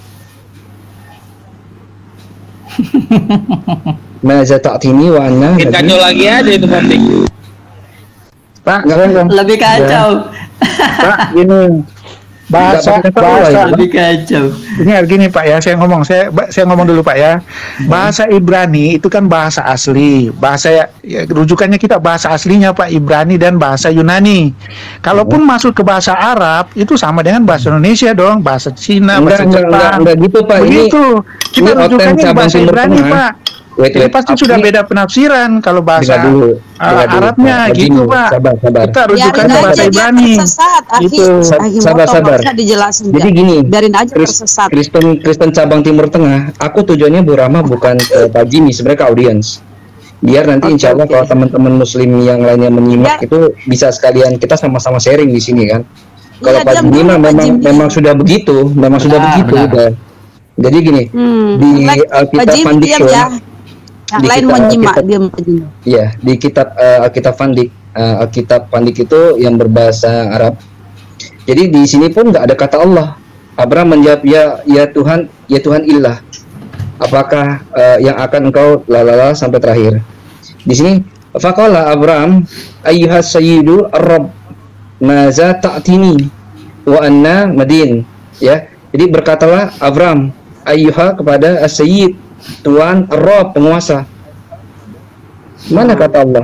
Maza ta'tini wa anna Kita kacau lagi aja itu Mantik. Pak, saya lebih kacau, Pak, gini. Bahasa Nggak pakai kata Allah bahasa ya? lebih kacau. ini gini Pak ya, saya ngomong, saya ba- saya ngomong dulu Pak ya. Bahasa Ibrani itu kan bahasa asli, bahasa ya, ya, rujukannya kita bahasa aslinya Pak, Ibrani dan bahasa Yunani. Kalaupun masuk ke bahasa Arab itu sama dengan bahasa Indonesia dong, bahasa Cina, Enggak, bahasa enggak, enggak, Jepang. enggak gitu Pak. Ini Begitu. Kita ini rujukannya Oten di cabang bahasa Timur Ibrani Tengah. Pak. Wait, Jadi wait, pasti apa sudah ini? beda penafsiran kalau bahasa Dengar dulu, uh, dengar dulu. Arabnya Pak, gitu begini, Pak. sabar, sabar. Kita Biarin rujukannya aja bahasa dia Ibrani. tersesat, Akhi. Itu. Akhi Sabar, Moto, sabar. nggak usah dijelasin Jadi dia. gini, Biarin aja Kris- tersesat. Kristen Kristen cabang Timur Tengah, aku tujuannya Bu Rama bukan ke Pak Jimmy, sebenarnya ke audiens. Biar nanti insya Allah kalau teman-teman Muslim yang lainnya menyimak Ya. itu bisa sekalian kita sama-sama sharing di sini kan. Kalau Iya, Pak dia Jimmy mau mah Pak memang Jimmy. memang sudah begitu, memang sudah Benar, begitu. benar. udah. Jadi gini, Hmm. di Like, Alkitab Pak Jimmy Fandik diam ya. Yang di lain kitab menyimak, Alkitab- dia menyimak. ya di kitab eh, Alkitab Fandik, eh, Alkitab Fandik itu yang berbahasa Arab. Jadi di sini pun nggak ada kata Allah. Abraham menjawab, ya ya Tuhan, ya Tuhan ilah. Apakah eh, yang akan engkau lalala sampai terakhir. Di sini faqala Abraham ayyuhas sayyidu ar-rabb maza ta'tini wa anna madin. Ya. Jadi berkatalah Abraham ayyuha kepada as-sayyid, Tuhan ar-rabb, penguasa. Mana kata Allah?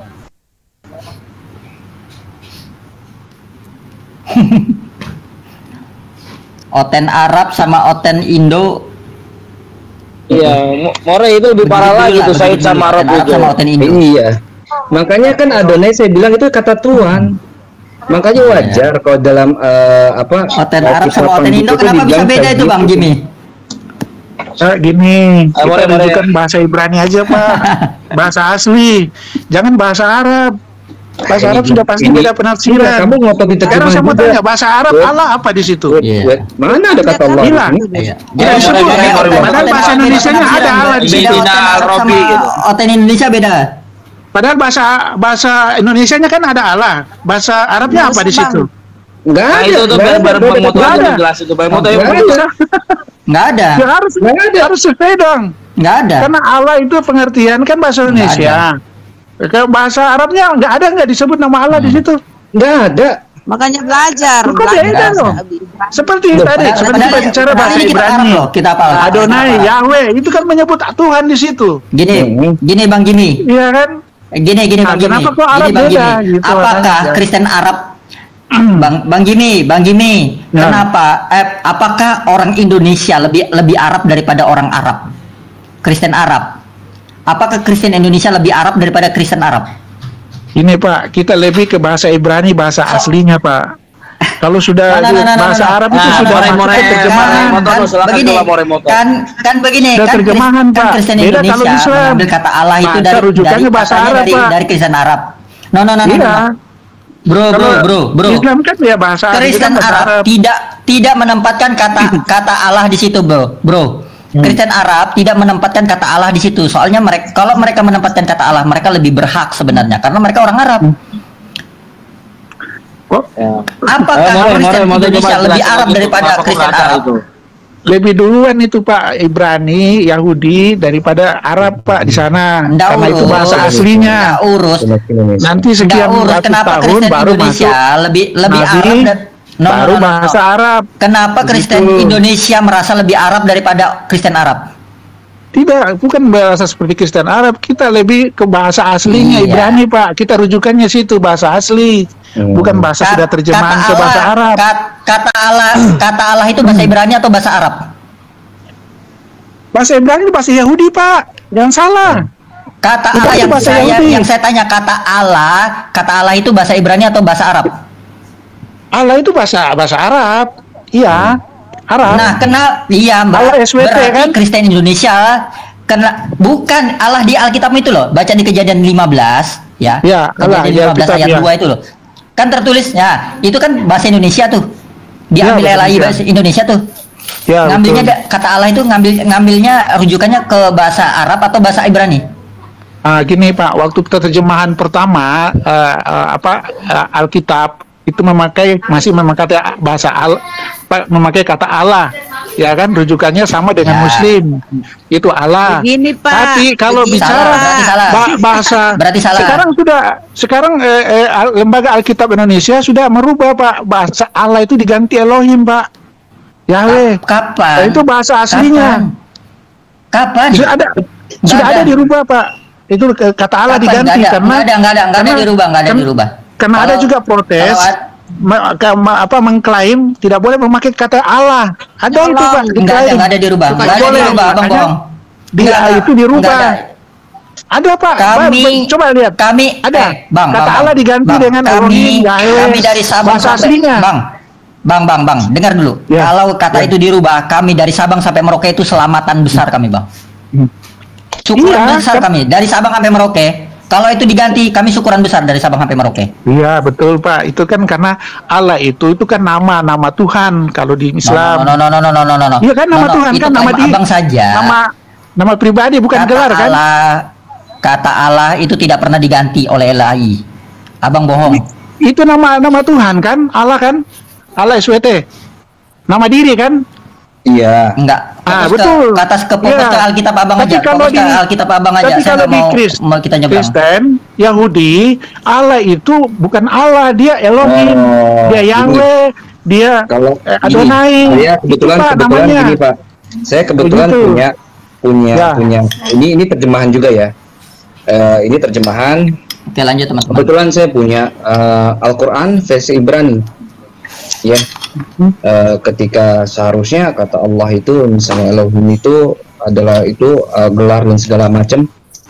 Oten Arab sama Oten Indo. Iya, Mo- More itu lebih parah lagi tuh Said sama Arab Oten Arab itu. sama Oten Indo. Iya. Makanya kan Adonai saya bilang itu kata Tuhan. Makanya wajar kalau dalam eh, apa? Oten eh, Arab kisah sama Oten Pandik Indo itu kenapa bisa dibilang beda itu Bang gitu. Jimmy? Nah, gini, Ah, kita boleh, boleh. rujukan bahasa Ibrani aja Pak, bahasa asli, jangan bahasa Arab. Bahasa Ini- Arab sudah pasti ini- beda Enggak, penafsiran. kamu ngotot di Sekarang saya mau juga. tanya, bahasa Arab Wait. Allah apa di situ? Wait, Iya. wait. Mana ada kata Allah? Gila. di sini? Iya. Tidak disebut. boleh, boleh, boleh. Padahal bahasa Indonesianya ada Allah di Beda situ. Beda Oten Arab Robi sama gitu. Oten Indonesia beda. Padahal bahasa bahasa Indonesianya kan ada Allah. Bahasa Arabnya apa di situ? Enggak Nah ada. itu tuh nggak baru ada, baru nggak ada Bang Moto kata aja ada. jelas itu Bang Moto yang Nggak begitu. ada. Nggak ada. Ya harus Nggak ada. harus sesuai dong. Nggak ada. Karena Allah itu pengertian kan bahasa Indonesia. Kalau bahasa Arabnya nggak ada, nggak disebut nama Allah di situ. Nggak ada. Makanya belajar. Kok beda loh? Seperti Loh, tadi, padahal- seperti padahal- kita bicara padahal bahasa ini kita Ibrani. Arab loh, kita apa? Adonai, Yahweh, itu kan menyebut Tuhan di situ. Gini, gini Bang Jimmy. Iya kan? Gini, gini Nah, Bang Jimmy. kenapa kok Arab Gini Bang beda Jimmy. gitu, Apakah makanya. Kristen Arab Bang Bang Jimmy, Bang Jimmy, Ya. kenapa? Eh, apakah orang Indonesia lebih lebih Arab daripada orang Arab? Kristen Arab. Apakah Kristen Indonesia lebih Arab daripada Kristen Arab? Ini Pak, kita lebih ke bahasa Ibrani, bahasa aslinya Pak. Kalau sudah Nah, nah, nah, nah, bahasa nah, nah. Arab itu Nah, sudah more, masuk more, ke terjemahan. motor, kan, silakan begini, coba more motor. kan kan begini Sudah kan, terjemahan, Kristen- kan Pak. Kristen Beda Indonesia kalau Islam. mengambil kata Allah itu Maka dari rujukannya dari bahasa katanya Arab, dari Pak. dari Kristen Arab. No no no no, no, Iya. no. Bro, bro, Kalau bro, bro. Islam kan ya bahasa Arab, itu Kristen kan bahasa Arab Arab. tidak tidak menempatkan kata kata Allah di situ, bro, bro. Hmm. Kristen Arab tidak menempatkan kata Allah di situ. Soalnya mereka kalau mereka menempatkan kata Allah, mereka lebih berhak sebenarnya karena mereka orang Arab. Kok Apakah Eh, more, Kristen more, more, Indonesia coba lebih jelasin Arab itu, daripada kenapa kok Kristen nggak ada Arab? itu? lebih duluan itu Pak, Ibrani, Yahudi daripada Arab Pak di sana. Nggak Karena itu urus. bahasa aslinya. Nggak urus. Nanti Nggak sekian urus. ratus Kenapa tahun Kristen baru Indonesia masuk lebih lebih Nabi, Arab dan No, no, baru no, no, no. bahasa Arab. Kenapa Kristen Begitu. Indonesia merasa lebih Arab daripada Kristen Arab? Tidak, bukan bahasa seperti Kristen Arab. Kita lebih ke bahasa aslinya Iya. Ibrani Pak. Kita rujukannya situ bahasa asli, bukan bahasa Kat- sudah terjemahan kata ke bahasa Allah- Arab. kat- kata Allah, kata Allah itu bahasa Ibrani atau bahasa Arab? Bahasa Ibrani itu bahasa Yahudi Pak. Jangan salah. Kata Itu Allah yang bahasa saya Yahudi. yang saya tanya kata Allah, kata Allah itu bahasa Ibrani atau bahasa Arab? Allah itu bahasa bahasa Arab. Iya, Arab. Nah, kenapa? Iya, Mbak. Allah S W T Berarti kan? Kristen Indonesia kena bukan Allah di Alkitab itu loh. Baca di Kejadian lima belas ya. Ya, Allah di Kejadian lima belas Alkitab, ayat ya. dua itu loh. Kan tertulisnya, itu kan bahasa Indonesia tuh. Diambil Ya, L A I bahasa bahasa Indonesia tuh. Ya, Ngambilnya betul. da- kata Allah itu ngambil ngambilnya rujukannya ke bahasa Arab atau bahasa Ibrani? Ah, gini Pak, waktu terjemahan pertama eh, eh, apa eh, Alkitab itu memakai masih memakai bahasa al, Pak, memakai kata Allah, ya kan rujukannya sama dengan Ya. Muslim, itu Allah. Begini, Pak. Tapi kalau Begini, bicara Salah, berarti salah. ba- bahasa, Berarti salah. sekarang sudah sekarang eh, eh, Al- lembaga Alkitab Indonesia sudah merubah Pak, bahasa Allah itu diganti Elohim Pak, Yahweh. Kapan? Nah, itu bahasa aslinya. Kapan? Kapan? Sudah ada, sudah ada. ada dirubah Pak. Itu ke- kata Allah Kapan? diganti Nggak ada, karena nggak ada, nggak ada, nggak ada karena- dirubah, nggak ada kan- dirubah. Karena ada Kalau- juga protes kalau ad- me- ke- me- apa mengklaim tidak boleh memakai kata Allah. Ada itu Pak. Nggak ada, diklaim. nggak ada dirubah, Bukan nggak ada boleh, dirubah, abang makanya bohong. Di, Nggak ada, itu dirubah. nggak ada. Ada Pak. Kami, Ba- coba lihat. Kami, ada. eh, bang, kata bang, Allah bang, diganti bang, dengan kami, Elohim, Yahweh. kami dari Sabang bahasa sampai, aslinya. bang, bang, bang, bang, dengar dulu. Ya. Kalau kata Ya. itu dirubah, kami dari Sabang sampai Merauke itu selamatan besar kami, bang. Hmm. Syukuran Iya, besar kan- kami dari Sabang sampai Merauke. Kalau itu diganti, kami syukuran besar dari Sabang sampai Merauke. Iya betul Pak. Itu kan karena Allah itu itu kan nama nama Tuhan kalau di Islam. No, no, no, no, no, no, no, no. Iya kan nama No, no, Tuhan itu kan nama klaim di abang saja. nama nama pribadi bukan kata gelar kan? Allah, kata Allah itu tidak pernah diganti oleh L A I. Abang bohong. Itu nama nama Tuhan kan? Allah kan? Allah S W T. Nama diri kan? Iya. Enggak. Ah, Fokus betul. Ke, kata ke fokus Iya. ke Alkitab abang Tapi aja. kalau Fokus ke di- Alkitab abang aja. Tapi Saya kalau nggak di mau, Kris, mau kita nyebrang. Kristen, Yahudi, Allah itu bukan Allah, dia Elohim, Oh, dia Yahweh, dia Kalau eh, gini, Adonai. saya Itu, kebetulan Pak, kebetulan namanya. gini Pak. Saya kebetulan Begitu. punya punya Ya. punya ini ini terjemahan juga ya. Eh, ini terjemahan. Oke, lanjut teman-teman. Kebetulan saya punya eh, Al-Qur'an versi Ibrani. Ya. Eh, ketika seharusnya kata Allah itu misalnya Elohim itu adalah itu eh, gelar dan segala macam.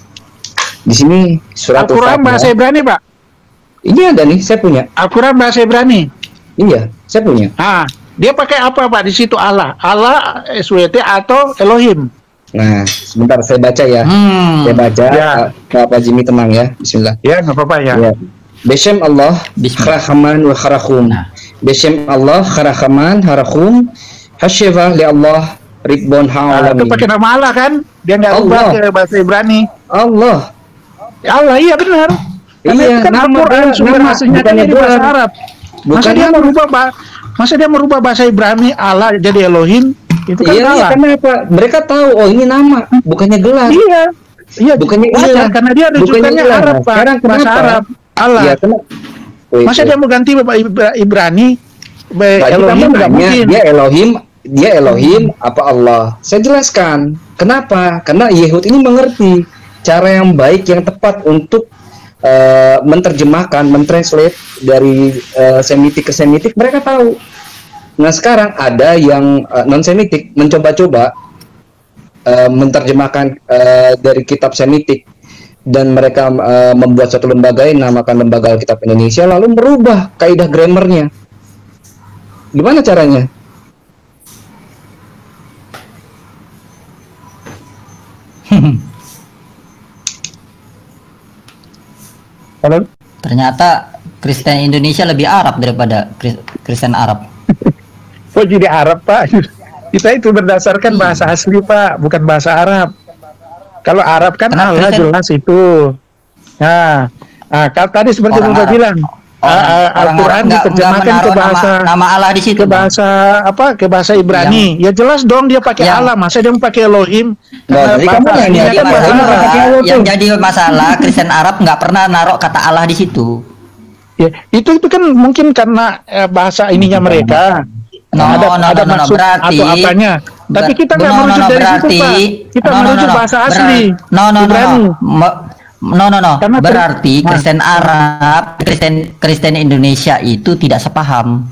Di sini surat Al-Quran Al-Fatihah. bahasa Ibrani, Pak. Ini ada nih, saya punya. Al-Quran bahasa Ibrani. Iya, saya punya. Ah, dia pakai apa, Pak? Di situ Allah, Allah S W T atau Elohim. Nah, sebentar saya baca ya. Hmm. Saya baca. Ya. eh, Pak Jimmy tenang ya. Bismillah. Ya, nggak apa-apa ya. Ya. Beshem Allah, Bismillah. Rahman wa Harahum. Nah. Beshem Allah, Rahman, Harahum. Hasyifah li Allah, Ridbon Nah, itu Ha'alamin. pakai nama Allah kan? Dia nggak ubah Allah. ke bahasa Ibrani. Allah. Ya Allah, iya benar. Karena Iya, itu kan nama Al-Quran dia- sumber nama, aslinya kan bukannya di bahasa gelar. Arab. Masa Bukan dia nama. merubah ba- masa dia merubah bahasa Ibrani Allah jadi Elohim? Itu kan Iya, iya, salah. karena apa? Mereka tahu, oh ini nama, bukannya gelar. Iya. Iya, Bukannya wajar, ilah. karena dia Bukannya rujukannya ilah. Arab, Pak. Sekarang Bahasa kenapa? Arab. Allah. Iya, kena- Wait, Masa wait. dia mau ganti Bapak Ibra- Ibrani? Be- Tadi Elohim kamu nggak nanya, mungkin. dia Elohim, dia Elohim apa Allah? Saya jelaskan. Kenapa? Karena Yehud ini mengerti cara yang baik, yang tepat untuk uh, menerjemahkan, mentranslate dari uh, Semitik ke Semitik. Mereka tahu. Nah sekarang ada yang uh, non Semitik mencoba-coba uh, menerjemahkan uh, dari kitab Semitik, dan mereka uh, membuat satu lembaga yang dinamakan Lembaga Alkitab Indonesia, lalu merubah kaidah grammarnya. Gimana caranya? Kalau Ternyata Kristen Indonesia lebih Arab daripada Kris- Kristen Arab. kok jadi Arab Pak? Kita itu berdasarkan bahasa asli Pak, bukan bahasa Arab. Kalau Arab kan Karena Allah Kristen- jelas itu. Nah, nah kalau tadi seperti Orang Bapak Arab. bilang, Orang- ah, ah, orang Al-Quran Arab nggak- diterjemahkan nggak ke menaruh bahasa nama, nama Allah di situ, ke Bang. bahasa apa? Ke bahasa Ibrani. Ya jelas dong dia pakai Yang- Allah, masa dia mau pakai Elohim? Nah, Karena jadi bahasa kamu nanya, aslinya Jadi kan bahasa masalah, Arab. pakai Allah yang tuh. jadi masalah Kristen Arab nggak pernah naruh kata Allah di situ. Ya, itu itu kan mungkin karena eh, bahasa ininya mereka. No, ada no, ada no, no, no, maksud berarti- atau apanya. Tapi Ber- kita nggak no, no, merujuk no, dari berarti- situ Pak. Kita no, no, merujuk no, bahasa Ber- asli. No, no, no, Ibrani. no. Me- No, no, no. Karena ter- Berarti Nah. Kristen Arab, Kristen Kristen Indonesia itu tidak sepaham.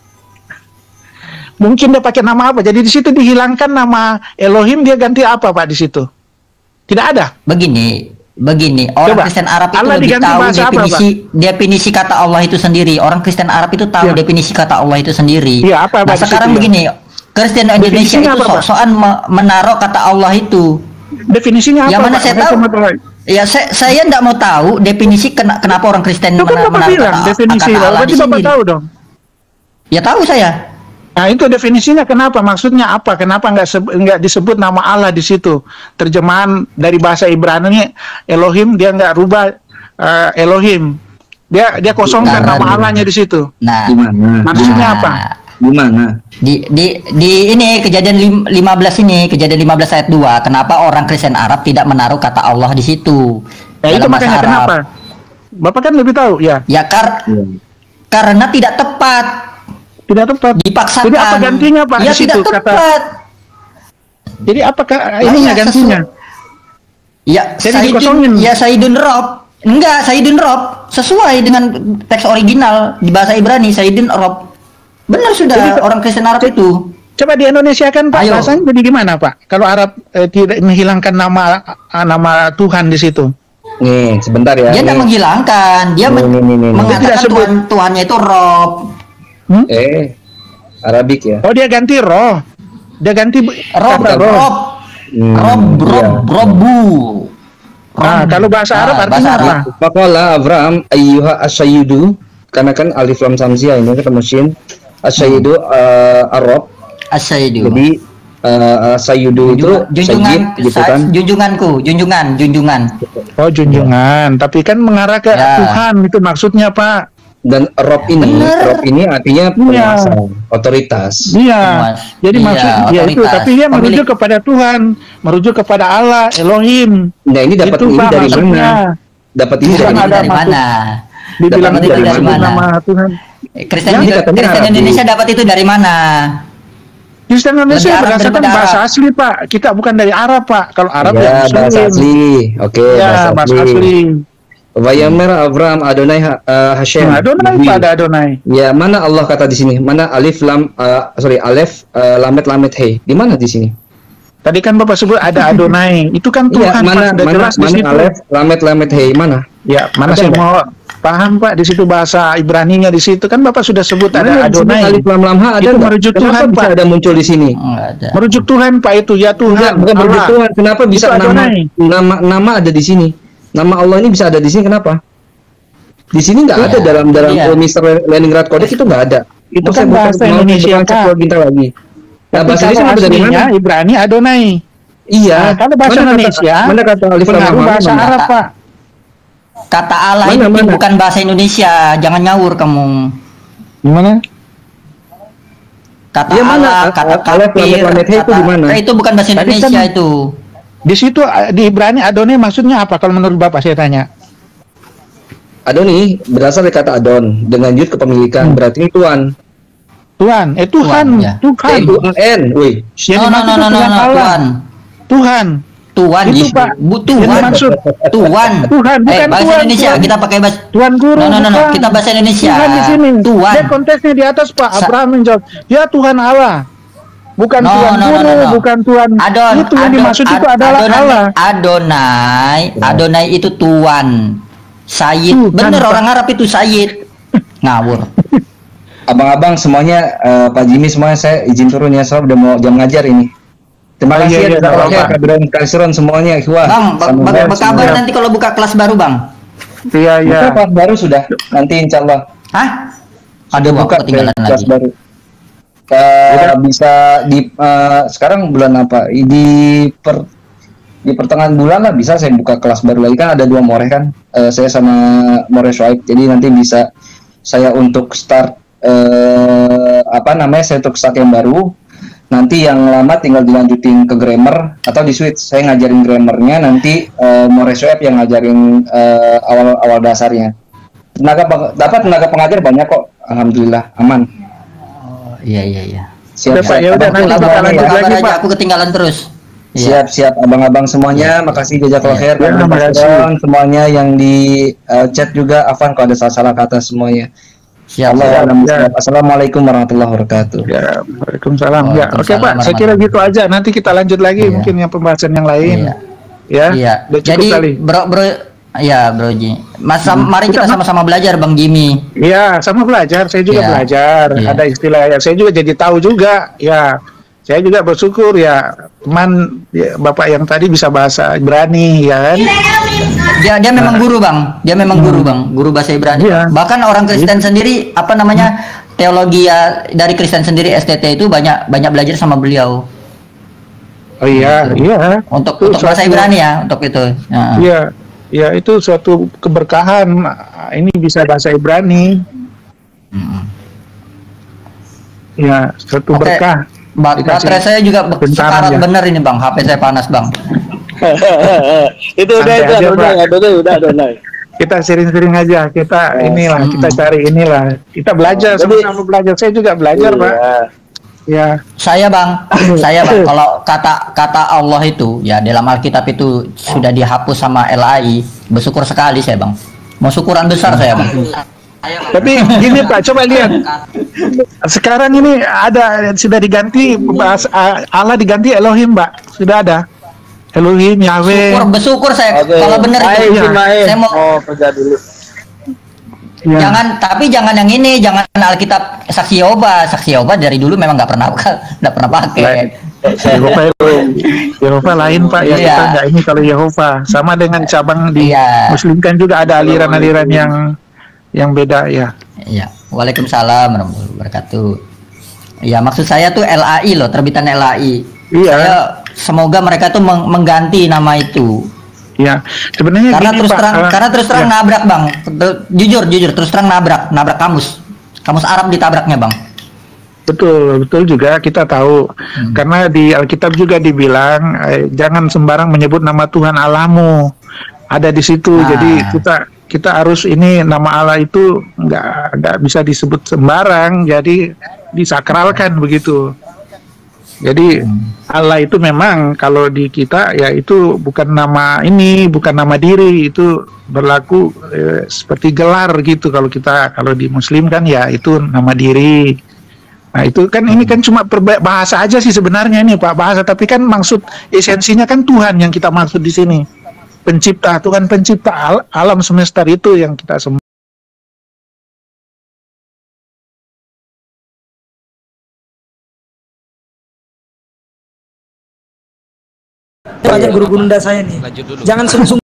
Mungkin dia pakai nama apa? Jadi di situ dihilangkan nama Elohim, dia ganti apa Pak di situ? Tidak ada. Begini, begini. Orang Coba, Kristen Arab itu Allah lebih diganti tahu bahasa apa, definisi definisi kata Allah itu sendiri. Orang Kristen Arab itu tahu Ya. definisi kata Allah itu sendiri. Iya, apa, Nah, apa di sekarang situ, ya? begini, Kristen Indonesia Definisinya itu apa, Pak? sok-sokan me- menaruh kata Allah itu. Definisinya apa? Yang mana Pak? saya tahu? cuma tahu. Ya, saya saya tidak mau tahu definisi kena, kenapa orang Kristen Itu kan mena- Bapak menaruh bilang kata, definisi. kata Allah Berarti di Bapak sini. tahu dong. Ya tahu saya. Nah itu definisinya kenapa? Maksudnya apa? Kenapa nggak se- nggak disebut nama Allah di situ? Terjemahan dari bahasa Ibrani Elohim dia nggak rubah eh, Elohim. Dia dia kosongkan Karena- nama Allahnya di situ. Nah, Gimana? Maksudnya nah, apa? Gimana? Di di di ini kejadian lim- lima belas ini, kejadian lima belas ayat dua, kenapa orang Kristen Arab tidak menaruh kata Allah di situ? Ya itu dalam bahasa makanya Arab? kenapa? Bapak kan lebih tahu ya. Ya kar Iya. karena tidak tepat, Tidak tepat. dipaksakan. Jadi apa gantinya Pak Ya di situ? tidak Kata, tepat. jadi apakah Lah, ininya ya, gantinya? Ya, Jadi dikosongin. Sayyidun, ya Sayyidun Rob. Enggak, Sayyidun Rob sesuai dengan teks original di bahasa Ibrani, Sayyidun Rob. Benar sudah Jadi- orang Kristen Arab itu. Coba di Indonesia kan Pak, Ayo. bahasanya jadi gimana Pak? Kalau Arab eh, tidak menghilangkan nama ah, nama Tuhan di situ. Nih, sebentar ya. Dia tidak nih. menghilangkan, dia Nih, men- nih, nih, nih, nih. Dia mengatakan tidak sebut. Tuhan Tuhannya itu Rob. Hmm? Eh, Arabik ya. Oh dia ganti roh. Dia ganti bu- Rob, kata Rob, roh. Rob, Hmm, Rob, iya. Robu. Nah, kalau bahasa Arab Nah, artinya bahasa apa? Arab. Faqala Abraham ayyuha asyayidu, karena kan alif lam samsiah ini ketemu shin. Asyayidu uh, Arab. Asyaidu. Jadi uh, sayyudu itu junjungan, sayyid gitu sa- kan. junjunganku, junjungan, junjungan. Oh junjungan. Tapi kan mengarah ke Ya. Tuhan itu maksudnya Pak. Dan Rob ini, Bener. Rob ini artinya penguasa, otoritas. Iya. Mas. Jadi Iya, maksud ya itu. otoritas. Tapi dia merujuk Pemilik. kepada Tuhan, merujuk kepada Allah, Elohim. Nah ini dapat Itu, ini Pak, dari maksudnya. mana? Dapat ini Bukan dari Ini ada mana? dari maksud- mana? Dibilang Dapat itu tidak dari disebut mana? nama Tuhan. Kristen, Ya, ini Indo- katanya Kristen Arabi. Indonesia dapat itu dari mana? Kristen Indonesia Lebih Arab berdasarkan daripada bahasa Arab. asli Pak. Kita bukan dari Arab Pak. Kalau Arab Ya, Muslim. bahasa asli. Oke, Ya, bahasa asli. Wayamer Abraham Adonai ha- uh, Hashem. Nah, Adonai Nabi. pada Adonai. Ya, mana Allah kata di sini? Mana alif lam uh, sorry, alif uh, lamet lamet hey. Di mana di sini? Tadi kan Bapak sebut ada Adonai. Itu kan Iya, Tuhan mana Pak. Sudah mana jelas di mana situ. alif lamet lamet hey mana? Ya, mana Ada saya nggak? mau paham Pak di situ bahasa Ibraninya di situ kan Bapak sudah sebut Mana ada disebut Adonai. alif lam lam ha ada Itu nggak? merujuk Kenapa Tuhan, bisa Pak. ada muncul di sini? Enggak ada. Merujuk Tuhan Pak itu ya Tuhan. Enggak, bukan merujuk Allah. Tuhan. Kenapa bisa Itu nama Adonai. nama nama ada di sini? Nama Allah ini bisa ada di sini kenapa? Di sini nggak Iya, ada dalam dalam iya. mister Leningrad Codex itu nggak ada. Itu Mau kan saya- bahasa mau Indonesia, bukan Pak. Septuaginta lagi. Nah, Tapi bahasa kalau Indonesia dari aslinya mana? Ibrani Adonai. Iya. Nah, kalau bahasa Mana kata- Indonesia, mana kata alif lam pengaruh lam bahasa mana? Arab Pak. Kata Allah Mana, itu mana? bukan bahasa Indonesia, jangan ngawur kamu. Gimana? Kata Iya, mana? Allah, A- kata a- Alef, kafir, lamet, lamet, hey, itu kata- di mana? Eh, itu bukan bahasa Tadi Indonesia kan- itu. Di situ eh, di Ibrani Adonai maksudnya apa kalau menurut Bapak saya tanya? Adoni berasal dari kata Adon dengan jud kepemilikan, Hmm. berarti Tuhan. Tuhan, eh Tuhan, Tuhan, ya. Tuhan. T U A N, wih. Yang No, no, dimaksud no, itu no, no, Tuhan no, Allah. Tuhan. Tuhan. Tuhan, Itu, Yesus. Pak. Bu, Yang Tuhan. dimaksud. Tuhan. Tuhan, Eh, bukan bahasa Tuhan, Indonesia. Tuhan. Kita pakai bahasa. Tuhan guru. No, no, no, no. bukan. Kita bahasa Indonesia. Tuhan di sini. Tuhan. Dia konteksnya di atas Pak. Sa- Abraham menjawab, ya Tuhan Allah. Bukan No, Tuhan no, no, guru, no, no. bukan Tuhan. Adon, itu yang Adon, dimaksud itu Ad- adalah Adonai, Allah. Adonai, Adonai itu Tuan. Sayyid. Tuhan, Bener Pak. orang Arab itu Sayyid. Ngawur. Abang-abang semuanya, eh, Pak Jimmy semuanya saya izin turun ya, soal udah mau jam ngajar ini. Terima Oh, kasih iya, ya, iya, Jazakallah sama-sama. khair, Kak Bron, Kak Isron semuanya, ikhwah. Bang, ba- Sama- ba- apa kabar siap. nanti kalau buka kelas baru, Bang? Iya, iya. Buka kelas baru sudah, nanti insya Allah. Hah? Ada Aduh, buka aku ketinggalan kelas lagi. baru. Eh, bisa di eh, sekarang bulan apa? Di per di pertengahan bulan lah bisa saya buka kelas baru lagi, kan ada dua moreh kan. Eh, saya sama Moreh Shoaib. Jadi nanti bisa saya untuk start eh, apa namanya? Saya untuk start yang baru. Nanti yang lama tinggal dilanjutin ke grammar atau di switch. Saya ngajarin grammarnya, nanti eh, Moreh Shoaib yang ngajarin eh, awal-awal dasarnya. Tenaga peng- dapat tenaga pengajar banyak kok. Alhamdulillah aman. Oh, iya, iya, iya. Siap, Udah, Pak, ya udah, Abang nanti semuanya kita ya. lanjut Kabar lagi, aja, Pak. aku ketinggalan terus. Iya. Siap, siap, abang-abang semuanya. Makasih jazakallah khair. Ya, Kak makasih. Bron, semuanya yang di eh, chat juga. Afwan kalau ada salah-salah kata semuanya. Siap. Allah siap. a'lam ya. bishawab. Assalamualaikum warahmatullahi wabarakatuh. Ya, Waalaikumsalam. Ya, oke Waalaikumsalam Pak, saya kira gitu aja. Nanti kita lanjut lagi Iya. mungkin yang pembahasan yang lain. Iya. Ya, Iya. udah cukup Jadi, kali. bro, bro, ya, Bro Ji. Mas, sam- mari kita Kita- sama-sama belajar, Bang Jimmy. Iya, sama belajar. Saya juga Iya. belajar. Iya. Ada istilah ya. Saya juga jadi tahu juga. Ya, saya juga bersyukur ya teman ya, Bapak yang tadi bisa bahasa Ibrani, ya kan? Dia dia memang guru, Bang. Dia memang guru, Bang. Guru bahasa Ibrani. Iya. Bahkan orang Kristen sendiri apa namanya? Teologi ya dari Kristen sendiri S T T itu banyak banyak belajar sama beliau. Oh iya, Gitu. iya. Untuk Itu untuk bahasa suatu- Ibrani ya, untuk itu. Ya. Iya, ya itu suatu keberkahan. Ini bisa bahasa Ibrani. Mm-mm. Ya, suatu Oke. berkah. Ba- Dikasih baterai saya juga be- bentaran sekarat ya. bener ini, Bang. H P saya panas, Bang. Itu udah Santai itu aja, udah Pak. udah udah udah. Kita sering-sering aja, kita inilah, Mm-mm. kita cari inilah. Kita belajar, Oh, jadi- sama-sama belajar. Saya juga belajar, Pak. Iya. Ya, Saya, Bang, saya, Bang, kalau kata kata Allah itu ya dalam Alkitab itu sudah dihapus sama L A I, bersyukur sekali saya, Bang. Mau syukuran besar saya, Bang. tapi gini Pak, coba lihat. Sekarang ini ada sudah diganti bahasa Allah diganti Elohim, Pak. Sudah ada Elohim, Yahweh. Syukur, bersyukur saya Oke. kalau benar Ayo, itu. Iya. Ismail. Saya mau Oh, kerja dulu. Ya. jangan, tapi jangan yang ini, jangan Alkitab saksi Yehova. Saksi Yehova dari dulu memang nggak pernah nggak pernah pakai. Yehova Yehova lain Pak ya, Iya. kita nggak ini kalau Yehova sama dengan cabang di Iya. Muslim kan juga ada aliran-aliran yang yang beda ya. Iya. Waalaikumsalam warahmatullahi wabarakatuh. Ya, maksud saya tuh L A I loh, terbitan L A I. Iya. Saya semoga mereka tuh meng- mengganti nama itu. Ya, sebenarnya Karena gini, terus Pak, terang, eh, karena terus terang ya. nabrak, Bang. Ter- Jujur, jujur, terus terang nabrak, nabrak kamus. Kamus Arab ditabraknya, Bang. Betul, betul juga kita tahu. Hmm. Karena di Alkitab juga dibilang eh, jangan sembarang menyebut nama Tuhan Allahmu. Ada di situ. Ah. Jadi kita kita harus ini nama Allah itu nggak nggak bisa disebut sembarang. Jadi disakralkan begitu. Jadi Allah itu memang kalau di kita ya itu bukan nama ini, bukan nama diri, itu berlaku eh, seperti gelar gitu. Kalau kita kalau di Muslim kan ya itu nama diri. Nah itu kan ini kan cuma perba- bahasa aja sih sebenarnya ini Pak, bahasa, tapi kan maksud esensinya kan Tuhan yang kita maksud di sini. Pencipta, Tuhan pencipta al- alam semesta itu yang kita sembah. Belajar guru-guru saya nih. Jangan sungguh